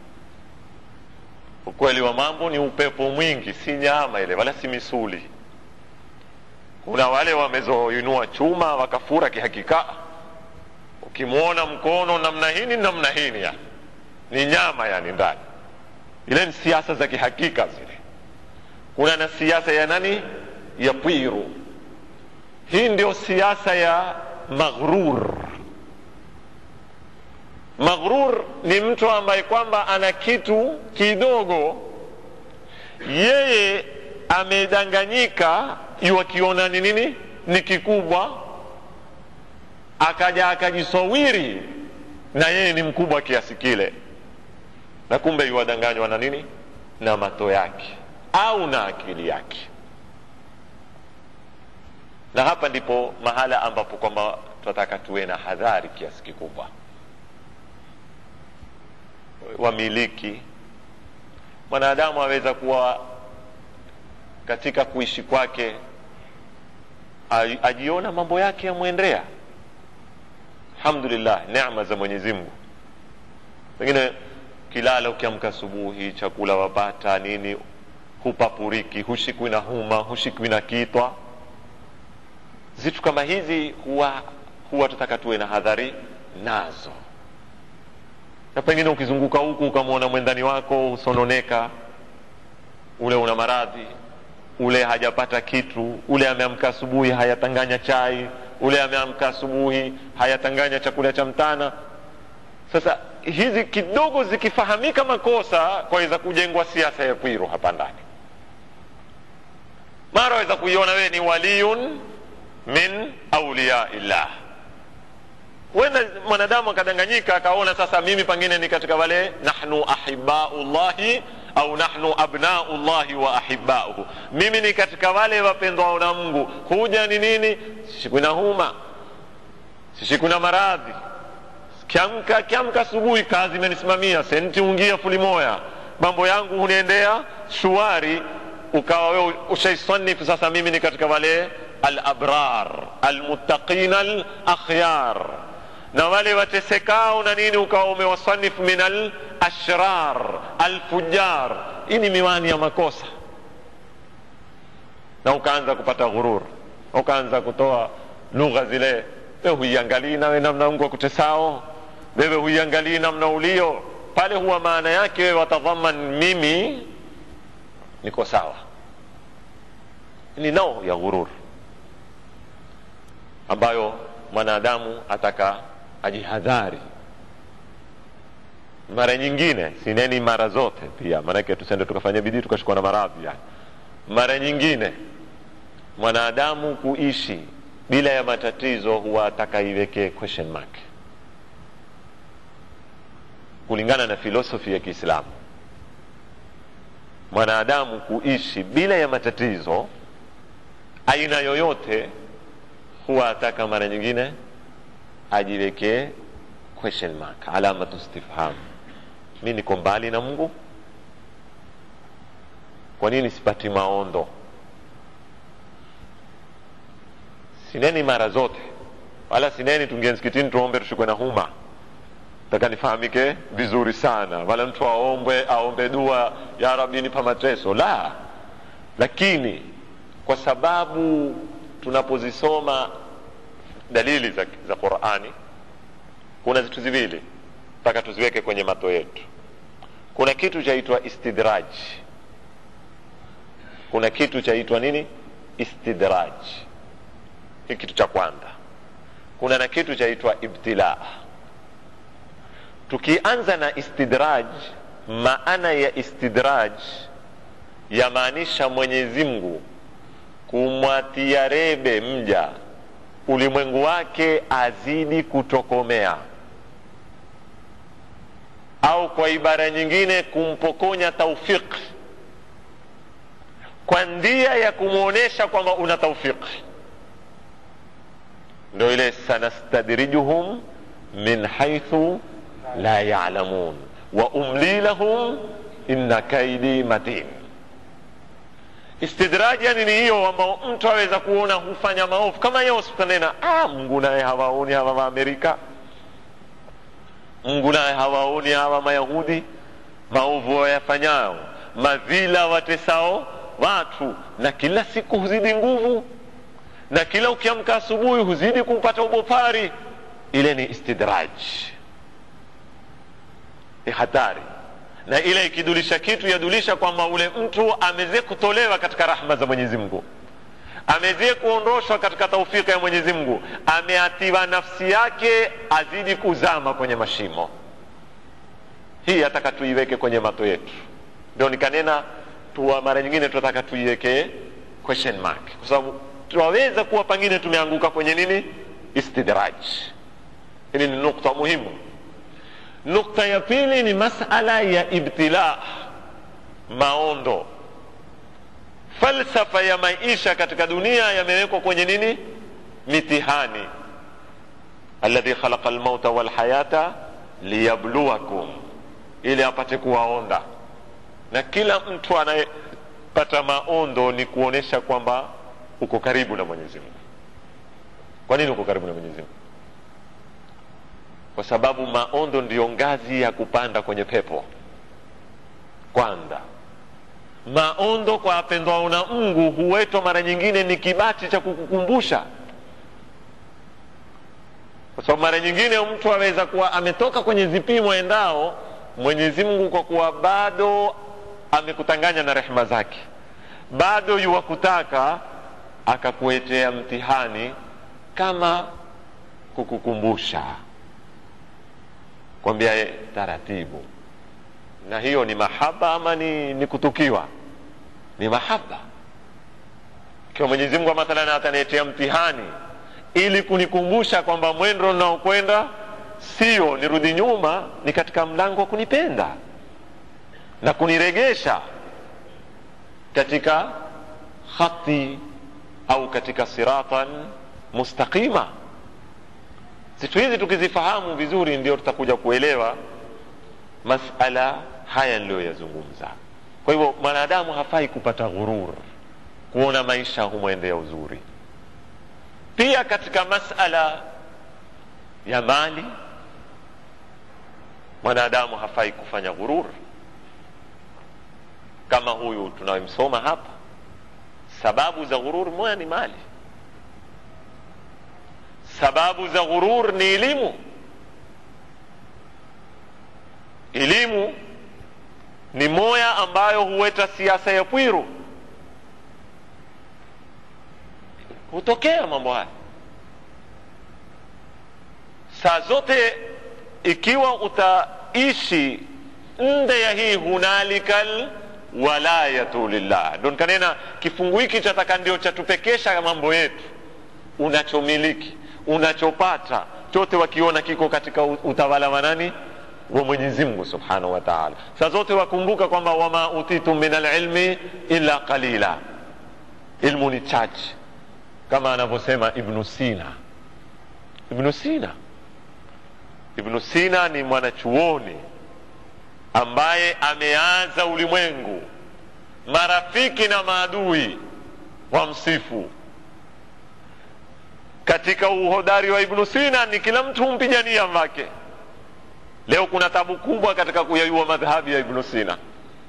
Ukweli wa mambo ni upepo mwingi, si nyama ile wala si misuli. Kuna wale wamezoinua chuma wakafura kihakika, ukimuona mkono namna hii namna hii ya ni nyama yani ndani. Ile ni siasa za kihakika zile. Kuna na siasa ya nani? Ya pwiru. Hii ndio siasa ya maghrur. Maghrur ni mtu ambaye kwamba ana kitu kidogo, yeye amedanganyika yuakiona ni nini ni kikubwa, akaja akajisawiri na yeye ni mkubwa kiasi kile, na kumbe yuadanganywa na nini? Na mato yake au na akili yake. Na hapa ndipo mahala ambapo kwamba tunataka tuwe na hadhari kiasi kikubwa. Wamiliki mwanadamu aweza kuwa katika kuishi kwake ajiona mambo yake yamwendea, alhamdulillah, neema za Mwenyezi Mungu. Pengine kilala ukiamka asubuhi chakula wapata nini, hupapuriki, hushikwi na huma, hushikwi na kitwa. Zitu kama hizi huwa huwa tutaka tuwe na hadhari nazo. Na pengine ukizunguka huku ukamwona mwendani wako usononeka, ule una maradhi, ule hajapata kitu, ule ameamka asubuhi hayatanganya chai, ule ameamka asubuhi hayatanganya chakula cha mtana. Sasa hizi kidogo zikifahamika makosa, kwaweza kujengwa siasa ya pwiru hapa ndani. Mara waweza kuiona wewe ni waliyun min awliya illah. Wenda mwanadamu akadanganyika akaona sasa mimi pengine ni katika wale nahnu ahibbaullahi au nahnu abnaullahi wa ahibbauhu, mimi ni katika wale wapendwa na Mungu. Huja ni nini? Sisi kuna huma, sisi kuna maradhi, kiamka kiamka asubuhi kazi imenisimamia, senti ungia fuli moya, mambo yangu huniendea shuari. Ukawa wewe ushaisanifu sasa mimi ni katika wale al-abrar al-muttaqin al-akhyar, na wale watesekao na nini ukawa umewasanifu min al-ashrar al-fujar. Hii ni miwani ya makosa, na ukaanza kupata ghurur, ukaanza kutoa lugha zile. Wewe huiangalii nawe namna Mungu akutesao, wewe huiangalii namna ulio pale, huwa maana yake wewe watadhaman mimi niko sawa. Ni nao ya ghurur ambayo mwanadamu ataka ajihadhari. Mara nyingine, sineni mara zote pia, maana yake tusende tukafanya bidii tukashikwa na maradhi yani. Mara nyingine mwanadamu kuishi bila ya matatizo huwa atakaiweke question mark kulingana na filosofi ya Kiislamu. Mwanadamu kuishi bila ya matatizo aina yoyote huwa ataka mara nyingine ajiweke question mark, alama istifham. Mimi niko mbali na Mungu, kwa nini sipati maondo? Sineni mara zote, wala sineni tungie msikitini tuombe tushikwe na huma. Nataka nifahamike vizuri sana, wala mtu aombe aombe dua ya Rabbi nipa mateso, la. Lakini kwa sababu tunapozisoma dalili za, za Qur'ani, kuna vitu viwili mpaka tuziweke kwenye mato yetu. Kuna kitu chaitwa istidraj, kuna kitu chaitwa nini? Istidraj. Hiki kitu cha kwanza. Kuna na kitu chaitwa ibtila. Tukianza na istidraj, maana ya istidraj yamaanisha Mwenyezi Mungu kumwatia rebe mja ulimwengu wake azidi kutokomea, au kwa ibara nyingine kumpokonya taufiki kwa ndia ya kumuonesha kwamba una taufiki. Ndio ile sanastadrijuhum min haythu la ya'lamun wa umli lahum inna kaidi matin. Istidraj yani ni hiyo ambao mtu aweza kuona hufanya maovu kama yeye hospitalini, ah Mungu naye hawaoni hawa wa Amerika, Mungu naye hawaoni hawa Mayahudi maovu wayafanyao, madhila watesao watu, na kila siku huzidi nguvu, na kila ukiamka asubuhi huzidi kupata ubopari. Ile ni istidraj, ni hatari. Na ile ikidulisha kitu yadulisha kwamba ule mtu ameze kutolewa katika rahma za Mwenyezi Mungu, ameze kuondoshwa katika taufiki ya Mwenyezi Mungu, ameatiwa nafsi yake azidi kuzama kwenye mashimo. Hii ataka tuiweke kwenye mato yetu. Ndio nikanena tuwa mara nyingine tunataka tuiweke question mark, kwa sababu tunaweza kuwa pengine tumeanguka kwenye nini? Istidraj. Hili ni nukta muhimu. Nukta ya pili ni masala ya ibtila, maondo. Falsafa ya maisha katika dunia yamewekwa kwenye nini? Mitihani. Alladhi khalaqa al-mauta wal hayata liyabluwakum, ili apate kuwaonda. Na kila mtu anayepata maondo ni kuonesha kwamba uko karibu na Mwenyezi Mungu. Kwa nini uko karibu na Mwenyezi Mungu? Kwa sababu maondo ndiyo ngazi ya kupanda kwenye pepo. Kwanza, maondo kwa apendwa na Mungu huwetwa mara nyingine ni kibati cha kukukumbusha. Kwa sababu mara nyingine mtu aweza kuwa ametoka kwenye zipimo endao, Mwenyezi Mungu kwa kuwa bado amekutanganya na rehema zake, bado yuwakutaka akakuetea mtihani kama kukukumbusha, kwambia taratibu. Na hiyo ni mahaba ama ni, ni kutukiwa? Ni mahaba. Kwa Mwenyezi Mungu mathalan ataniletea mtihani ili kunikumbusha kwamba mwendo naokwenda sio nirudi nyuma, ni katika mlango wa kunipenda na kuniregesha katika khati au katika siratan mustaqima. Situ hizi tukizifahamu vizuri ndio tutakuja kuelewa masala haya niliyoyazungumza. Kwa hivyo mwanadamu hafai kupata ghurur, kuona maisha humwendea uzuri. Pia katika masala ya mali mwanadamu hafai kufanya ghurur. Kama huyu tunayemsoma hapa, sababu za ghurur moja ni mali, sababu za ghurur ni elimu. Elimu ni moya ambayo huweta siasa ya pwiru. Hutokea mambo haya saa zote. Ikiwa utaishi nde ya hii hunalikal walayatu lillah, ndio kanena kifungu hiki chataka ndio chatupekesha mambo yetu. unachomiliki, unachopata chote wakiona kiko katika utawala wa nani? Wa Mwenyezi Mungu Subhanahu wa Ta'ala. Sasa zote wakumbuka kwamba wama utitum min al-ilmi illa qalila, ilmu ni chache, kama anavyosema Ibn Sina. Ibn Sina Ibn Sina ni mwanachuoni ambaye ameanza ulimwengu, marafiki na maadui wa msifu. Katika uhodari wa Ibn Sina ni kila mtu mpigania wake. Leo kuna tabu kubwa katika kuyayua madhahabi ya Ibn Sina,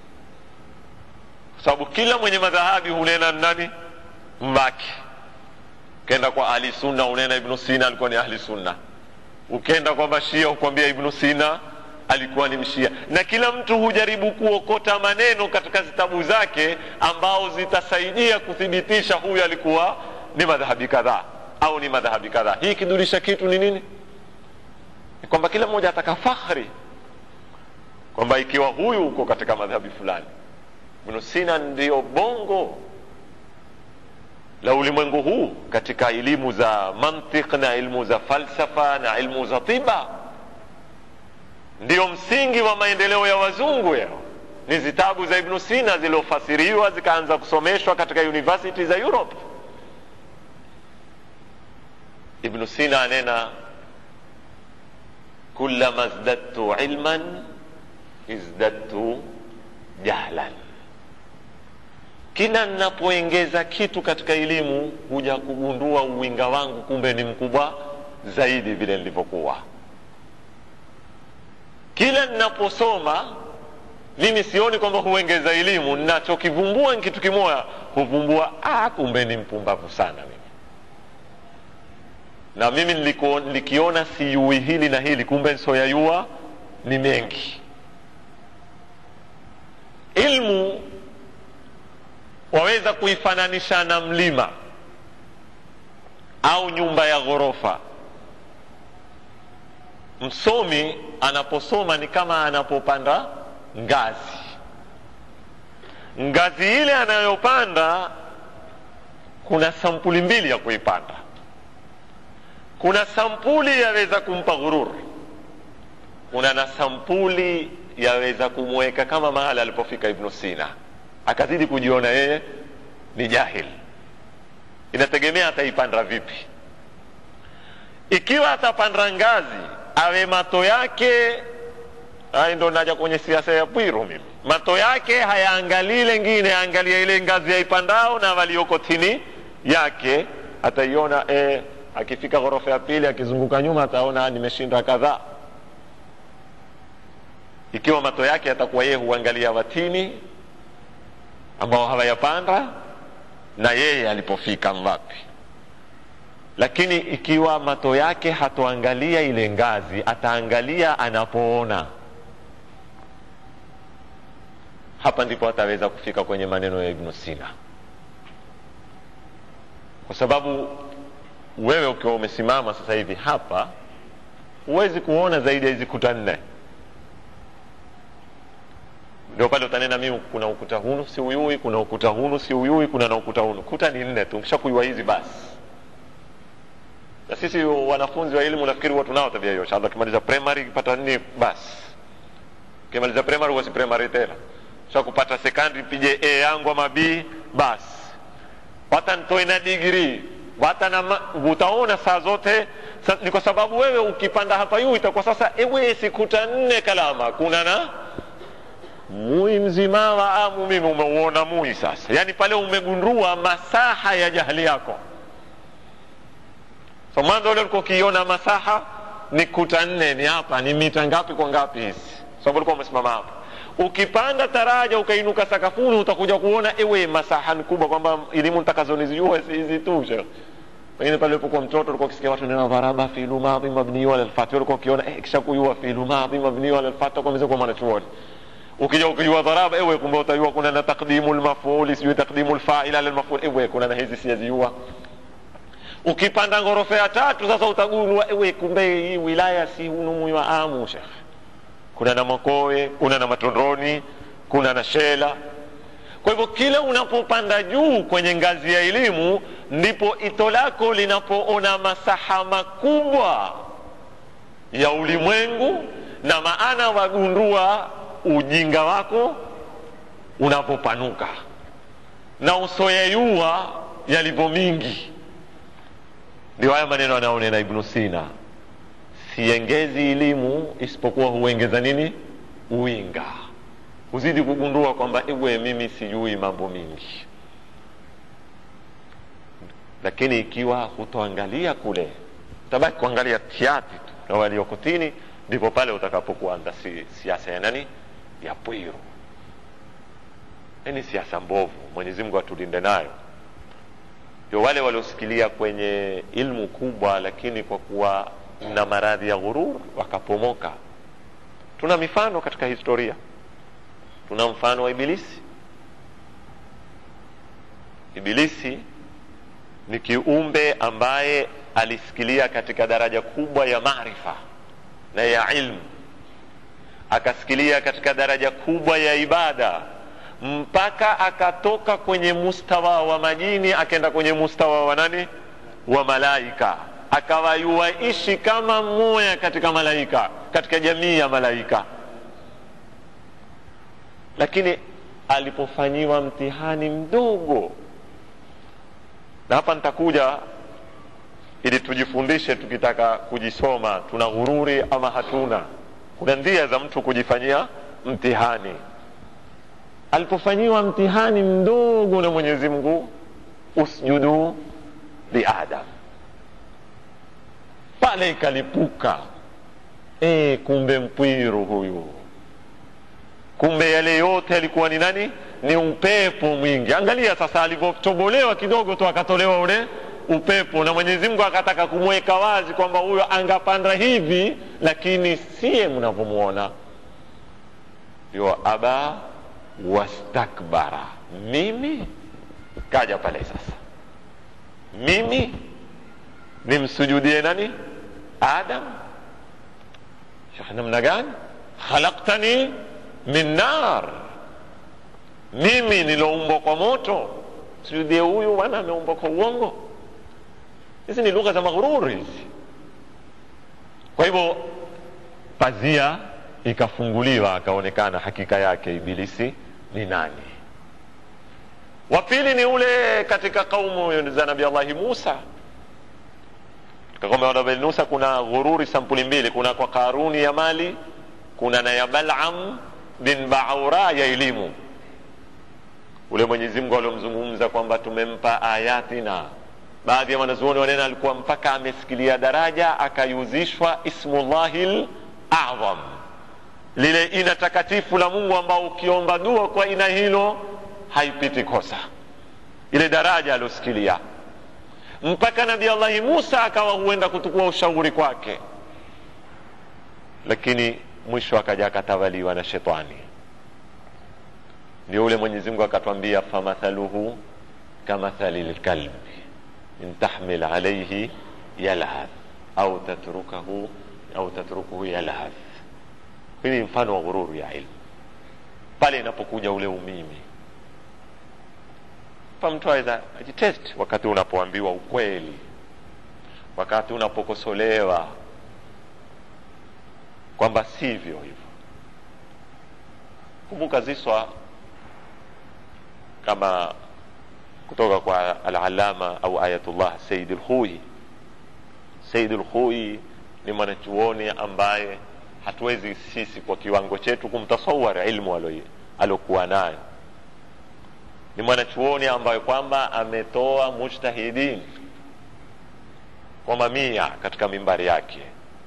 sababu kila mwenye madhahabi hunena nani? Mbaki. Ukenda kwa ahli sunna unena Ibn Sina alikuwa ni ahli sunna, ukenda kwa Mashia ukwambia Ibn Sina alikuwa ni mshia, na kila mtu hujaribu kuokota maneno katika zitabu zake ambao zitasaidia kuthibitisha huyu alikuwa ni madhahabi kadhaa au ni madhahabi kadhaa. Hii kidulisha kitu ni nini? Ni kwamba kila mmoja ataka fakhri kwamba ikiwa huyu uko katika madhahabi fulani. Ibn Sina ndio bongo la ulimwengu huu katika elimu za mantiq na elimu za falsafa na elimu za tiba. Ndio msingi wa maendeleo ya wazungu yao ni zitabu za Ibn Sina zilizofasiriwa zikaanza kusomeshwa katika university za Europe. Ibn Sina anena kullama izdadtu ilman izdadtu jahlan, kila ninapoongeza kitu katika elimu huja kugundua uwinga wangu kumbe ni mkubwa zaidi vile nilivyokuwa. Kila ninaposoma mimi sioni kwamba huongeza elimu, ninachokivumbua ni kitu kimoja, huvumbua ah kumbe ni mpumbavu sana mimi. Na mimi niliko, nilikiona siyui hili na hili, kumbe soyayua ni mengi. Ilmu waweza kuifananisha na mlima au nyumba ya ghorofa. Msomi anaposoma ni kama anapopanda ngazi. Ngazi ile anayopanda kuna sampuli mbili ya kuipanda. Kuna sampuli yaweza kumpa ghurur, kuna na sampuli yaweza kumweka kama mahala alipofika Ibn Sina, akazidi kujiona yeye ni jahil. Inategemea ataipanda vipi. Ikiwa atapanda ngazi awe mato yake, hai ndo naja kwenye siasa ya Bwiru mimi, mato yake hayaangalii lengine, angalia ile ngazi ya ipandao na walioko chini yake, ataiona eh akifika ghorofa ya pili akizunguka nyuma ataona nimeshinda kadhaa. Ikiwa mato yake atakuwa yeye huangalia watini ambao hawayapanda na yeye alipofika ngapi. Lakini ikiwa mato yake hatoangalia ile ngazi, ataangalia anapoona, hapa ndipo ataweza kufika kwenye maneno ya Ibn Sina. Kwa sababu wewe ukiwa umesimama sasa hivi hapa huwezi kuona zaidi ya hizi kuta nne. Ndio pale utanena mimi kuna ukuta hunu si uyui, kuna ukuta hunu si uyui, kuna na ukuta hunu. Kuta ni nne tu, ukishakujua hizi basi. Na sisi wanafunzi wa elimu nafikiri watu nao tabia hiyo. Inshallah kimaliza primary kupata nne basi. Kimaliza primary wasi primary tena. Sasa kupata secondary pije A yangu ama B basi. Watanitoe na degree. Watana utaona saa zote sa, ni kwa sababu wewe ukipanda hapa yu itakuwa sasa ewe sikuta nne kalama kuna na mui mzima wa amu mimi umeuona mui sasa. Yani pale umegundua masaha ya jahili yako. So mwanzo ule ulikuwa ukiona masaha ni kuta nne, ni hapa ni mita ngapi kwa ngapi hizi. Sababu ulikuwa umesimama hapa. Ukipanda taraja ukainuka sakafuni utakuja kuona ewe masaha ni kubwa kwamba elimu nitakazonizijua hizi tu. Wengine pale ulipokuwa mtoto ulikuwa ukisikia watu nena dharaba fi'lu madhi mabni wal al-fath, ulikuwa ukiona eh kisha kujua fi'lu madhi mabni wal al-fath kwa mzee kwa mwanachuoni. Ukija ukijua dharaba ewe kumbe utajua kuna na taqdimul maf'ul, sio taqdimul fa'il ala al-maf'ul, ewe kuna na hizi siyajua. Ukipanda ghorofa ya tatu sasa utagundua ewe kumbe hii wilaya si hunumu wa amu shekhi. Kuna na Makoe, kuna na Matondoni, kuna na Shela. Kwa hivyo kila unapopanda juu kwenye ngazi ya elimu ndipo ito lako linapoona masaha makubwa ya ulimwengu, na maana wagundua ujinga wako unapopanuka na usoyeyua yalivyo mingi. Ndio haya maneno anaonena Ibn Sina: siengezi elimu isipokuwa huongeza nini? Uinga. Uzidi kugundua kwamba ewe mimi sijui mambo mingi. Lakini ikiwa hutoangalia kule, utabaki kuangalia tiati tu na waliokotini, ndipo pale utakapokuanza si, siasa ya nani? Ya pwiru. Ni siasa mbovu, Mwenyezi Mungu atulinde nayo. Yo wale waliosikilia kwenye ilmu kubwa, lakini kwa kuwa na maradhi ya ghurur wakapomoka. Tuna mifano katika historia. Tuna mfano wa Ibilisi. Ibilisi ni kiumbe ambaye alisikilia katika daraja kubwa ya maarifa na ya ilmu, akasikilia katika daraja kubwa ya ibada, mpaka akatoka kwenye mustawa wa majini akaenda kwenye mustawa wa nani? Wa malaika. Akawa yuaishi kama mmoja katika malaika, katika jamii ya malaika. Lakini alipofanyiwa mtihani mdogo, na hapa nitakuja ili tujifundishe, tukitaka kujisoma tuna ghururi ama hatuna. Kuna ndia za mtu kujifanyia mtihani. Alipofanyiwa mtihani mdogo na Mwenyezi Mungu, usjudu li Adam, pale ikalipuka. Eh, kumbe mpwiru huyu, kumbe yale yote alikuwa ni nani? Ni upepo mwingi. Angalia sasa alivyotobolewa kidogo tu akatolewa ule upepo, na Mwenyezi Mungu akataka kumweka wazi kwamba huyo angapanda hivi, lakini siye mnavyomuona. Yo aba wastakbara. Mimi kaja pale sasa, mimi nimsujudie nani? Adam. Shekh, namna gani? Khalaqtani min nar, mimi niloumbwa kwa moto, sujudie huyu bwana ameumbwa kwa uongo. Hizi ni lugha za maghruri hizi. Kwa hivyo pazia ikafunguliwa, akaonekana hakika yake Ibilisi ni nani. Wa pili ni ule katika kaumu za Nabii Allah Musa. Katika kaumu ya Nabii Musa kuna ghururi sampuli mbili, kuna kwa Karuni ya mali, kuna na ya Bal'am bin Ba'ura ya elimu. Ule Mwenyezi Mungu aliyomzungumza kwamba tumempa ayatina, baadhi ya wanazuoni wanena alikuwa mpaka amesikilia daraja akayuzishwa Ismullahil A'zam, lile ina takatifu la Mungu ambao ukiomba dua kwa ina hilo haipiti kosa. Ile daraja alosikilia mpaka Nabii Allah Musa akawa huenda kutukua ushauri kwake, lakini mwisho akaja akatawaliwa na shetani. Ndio ule Mwenyezi Mungu akatwambia famathaluhu kamathalil kalbi in tahmil alayhi yalhath au tatrukahu au tatrukuhu yalhath. Hii ni mfano wa ghururu ya ilmu. Pale inapokuja ule umimi, pa mtu aweza ajitest wakati unapoambiwa ukweli, wakati unapokosolewa kwamba sivyo hivyo. Kumbuka ziswa kama kutoka kwa al-Allama au Ayatullah Sayyid al-Khuyi. Sayyid al-Khuyi ni mwanachuoni ambaye hatuwezi sisi kwa kiwango chetu kumtasawara ilmu alokuwa nayo. Ni mwanachuoni ambaye kwamba ametoa mujtahidin kwa mamia katika mimbari yake,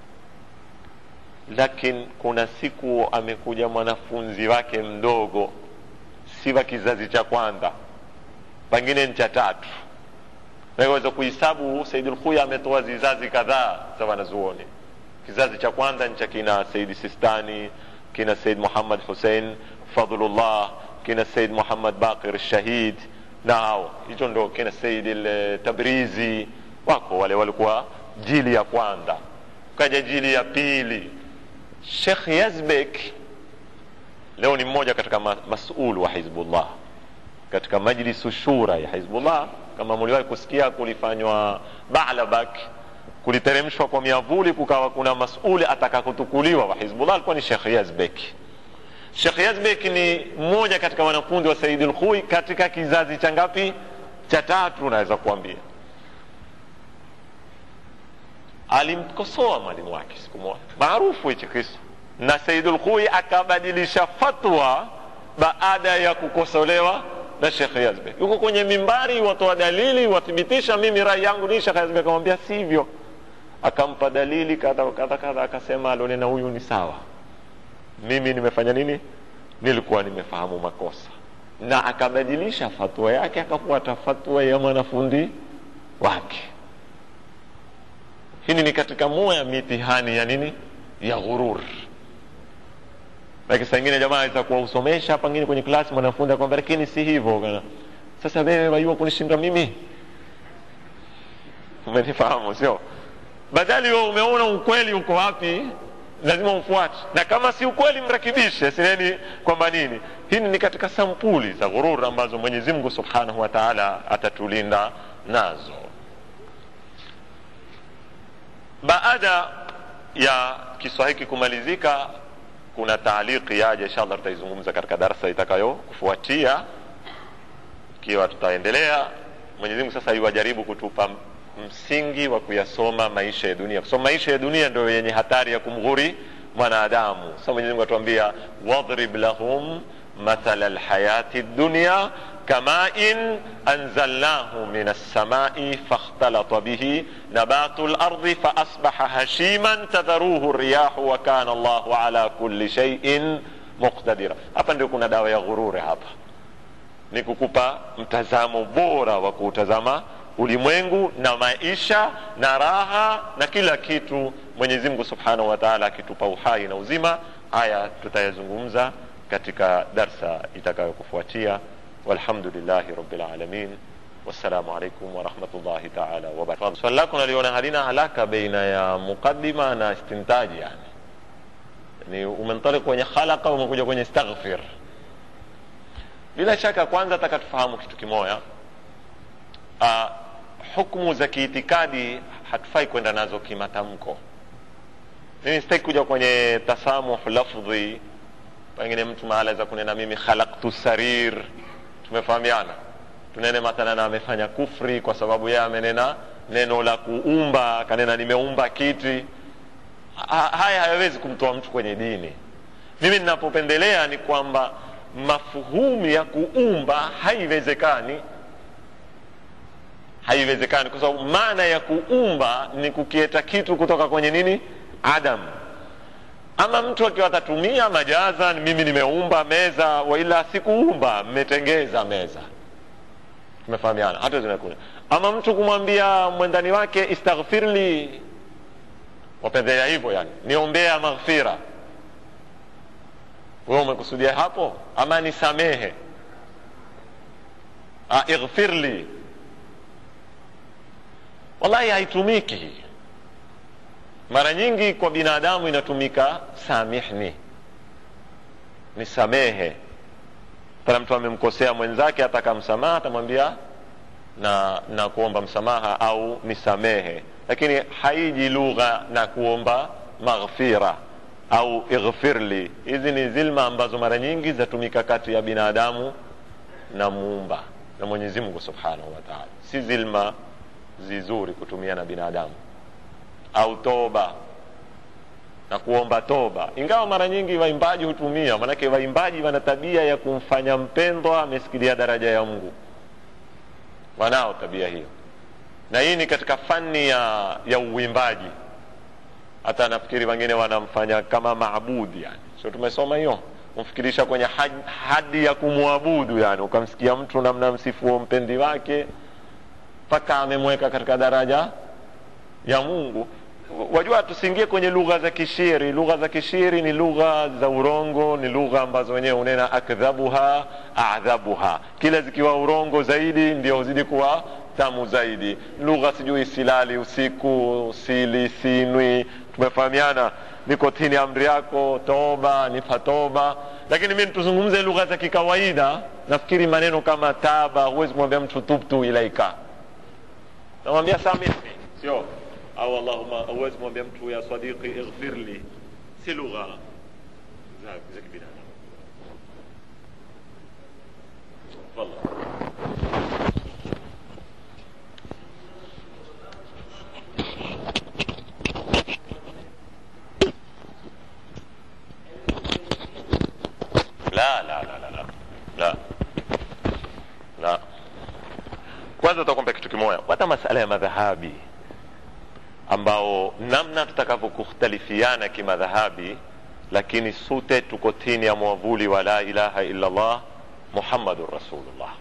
lakini kuna siku amekuja mwanafunzi wake mdogo, si wa kizazi cha kwanza, pengine ni cha tatu. Naweza kuhesabu Sayyid al-Khuya ametoa vizazi kadhaa za wanazuoni. Kizazi cha kwanza ni cha kina Sayyid Sistani, kina Sayyid Muhammad Hussein Fadlullah, kina Sayyid Muhammad Baqir al-Shahid, nao hicho ndio kina Sayyid al-Tabrizi. Wako wale walikuwa jili ya kwanza, kaja jili ya pili. Sheikh Yazbek leo ni mmoja katika masuulu wa Hizbullah, katika majlisu shura ya Hizbullah kama mliwahi kusikia kulifanywa Ba'labak, kuliteremshwa kwa miavuli, kukawa kuna mas'uli ataka kutukuliwa wa Hizbullah, alikuwa ni Sheikh Yazbeki. Sheikh Yazbeki ni mmoja katika wanafunzi wa Said al-Khui katika kizazi cha ngapi? Cha tatu naweza kuambia. Alimkosoa mwalimu wake siku moja, maarufu hicho kisa, na Said al-Khui akabadilisha fatwa baada ya kukosolewa na Sheikh Yazbek. Yuko kwenye mimbari, watoa dalili, wathibitisha mimi rai yangu ni. Sheikh Yazbek akamwambia sivyo, akampa dalili kadha kadha kadha, akasema alionena huyu ni sawa, mimi nimefanya nini, nilikuwa nimefahamu makosa, na akabadilisha fatwa yake, akafuata fatwa ya mwanafunzi wake. Hii ni katika moja mitihani ya nini, ya ghurur. Lakini saa nyingine jamaa anaweza kuwasomesha pengine kwenye klasi mwanafunzi akwambia lakini si hivyo kana. Sasa wewe wajua kunishinda mimi? Umenifahamu sio? Badali wewe umeona ukweli uko wapi, lazima ufuate. Na kama si ukweli mrekebishe, sineni kwamba nini? Hii ni katika sampuli za ghurur ambazo Mwenyezi Mungu Subhanahu wa Ta'ala atatulinda nazo. Baada ya kiswa hiki kumalizika, kuna taaliki yaje inshallah tutaizungumza katika darasa itakayo kufuatia, kiwa tutaendelea. Mwenyezi Mungu sasa yuwajaribu kutupa msingi wa kuyasoma maisha ya dunia. Kusoma maisha ya dunia ndio yenye hatari ya kumghuri mwanadamu. Sasa Mwenyezi Mungu atuambia wadrib lahum mathala alhayati dunya kama in anzalnahu minas samai fakhtalata bihi nabatul ardi fa asbaha hashiman tadharuhu riyahu wa kana Allahu ala kulli shay'in muqtadira. Hapa ndio kuna dawa ya ghururi. Hapa ni kukupa mtazamo bora wa kutazama ulimwengu na maisha na raha na kila kitu. Mwenyezi Mungu Subhanahu wa Ta'ala akitupa uhai na uzima, haya tutayazungumza katika darsa itakayokufuatia. Walhamdulillahi rabbil alamin. Wassalamu alaykum wa rahmatullahi ta'ala wa barakatuh. Swali lako naliona halina alaka baina ya mukaddima na istintaji, yani ni umentali kwenye khalaqa umekuja kwenye istaghfir. Bila shaka kwanza nataka tufahamu kitu kimoja. Ah, hukumu za kiitikadi hatufai kwenda nazo kimatamko. Mimi sitaki kuja kwenye tasamuh lafdhi, pengine mtu mahala za kunena mimi khalaqtu sarir, tumefahamiana. Tunene matana na amefanya kufri kwa sababu yeye amenena neno la kuumba, kanena nimeumba kiti. Ha, haya hayawezi kumtoa mtu kwenye dini. Mimi ninapopendelea ni kwamba mafuhumu ya kuumba haiwezekani. Haiwezekani kwa sababu maana ya kuumba ni kukieta kitu kutoka kwenye nini? Adam. Ama mtu akiwa atatumia majaza, mimi nimeumba meza, wa ila sikuumba, mmetengeza meza. Tumefahamiana? Hata zinakuwa. Ama mtu kumwambia mwendani wake istaghfirli, wapendelea hivyo, yani niombea maghfira. Wewe umekusudia hapo? Ama nisamehe, ah ighfirli. Wallahi haitumiki. Mara nyingi kwa binadamu inatumika samihni, nisamehe. Pale mtu amemkosea mwenzake ataka msamaha, atamwambia na na kuomba msamaha au nisamehe. Lakini haiji lugha na kuomba maghfira au ighfirli. Hizi ni zilma ambazo mara nyingi zatumika kati ya binadamu na muumba na Mwenyezi Mungu Subhanahu wa Ta'ala. Si zilma zizuri kutumia na binadamu. Au toba na kuomba toba, ingawa mara nyingi waimbaji hutumia, manake waimbaji wana tabia ya kumfanya mpendwa amesikilia daraja ya Mungu. Wanao tabia hiyo, na hii ni katika fani ya ya uimbaji. Hata nafikiri wengine wanamfanya kama maabudi, yani sio tumesoma hiyo, umfikirisha kwenye hadi, hadi ya kumwabudu, yani ukamsikia mtu namna msifu mpendi wake paka amemweka katika daraja ya Mungu. Wajua tusiingie kwenye lugha za kishiri. Lugha za kishiri ni lugha za urongo, ni lugha ambazo wenyewe unena akdhabuha a'dhabuha. Kila zikiwa urongo zaidi ndio uzidi kuwa tamu zaidi. Lugha sijui silali usiku, sili sinwi, tumefahamiana, niko chini amri yako, toba, nipa toba. Lakini mimi tuzungumze lugha za kikawaida, nafikiri maneno kama taba, huwezi kumwambia mtu tubtu ilaika. namwambia samihni, sio au Allahumma, awezi mwambia mtu ya sadiqi ighfirli, si lugha za kibinadamu. والله لا لا لا لا لا لا. Kwanza tutakwambia kitu kimoja, hata masala ya madhahabi ambao namna tutakavyokuhtalifiana kimadhahabi, lakini sote tuko chini ya mwavuli wa la ilaha illa Allah Muhammadur Rasulullah.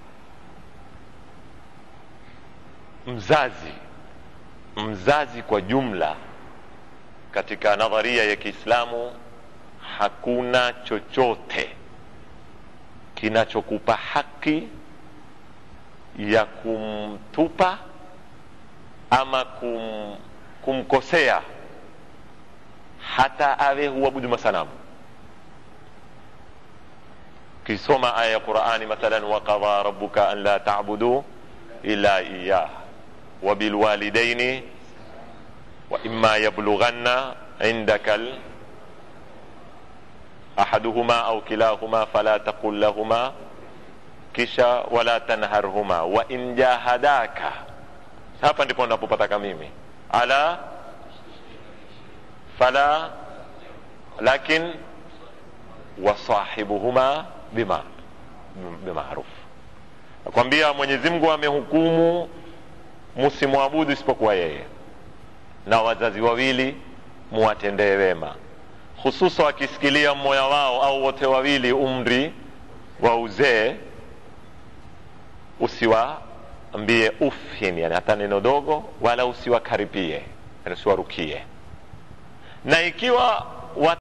Mzazi mzazi kwa jumla katika nadharia ya Kiislamu, hakuna chochote kinachokupa haki ya kumtupa ama kum, kumkosea hata awe huabudu masanamu. Kisoma aya ya Qur'ani mathalan, wa qadha rabbuka an la ta'budu illa iyyah wa bil walidaini wa imma yablughanna indaka ahaduhuma au kilahuma fala taqul lahumā, kisha wala tanharhuma wa in jahadaka. Hapa ndipo ninapopataka mimi, ala fala lakin wasahibuhuma bima bima'ruf. Nakwambia Mwenyezi Mungu amehukumu msimwabudu isipokuwa yeye, na wazazi wawili muwatendee wema, hususa wakisikilia mmoja wao au wote wawili umri wa uzee, usiwaambie ufhin, yani hata neno dogo, wala usiwakaripie, yani usiwarukie. Na ikiwa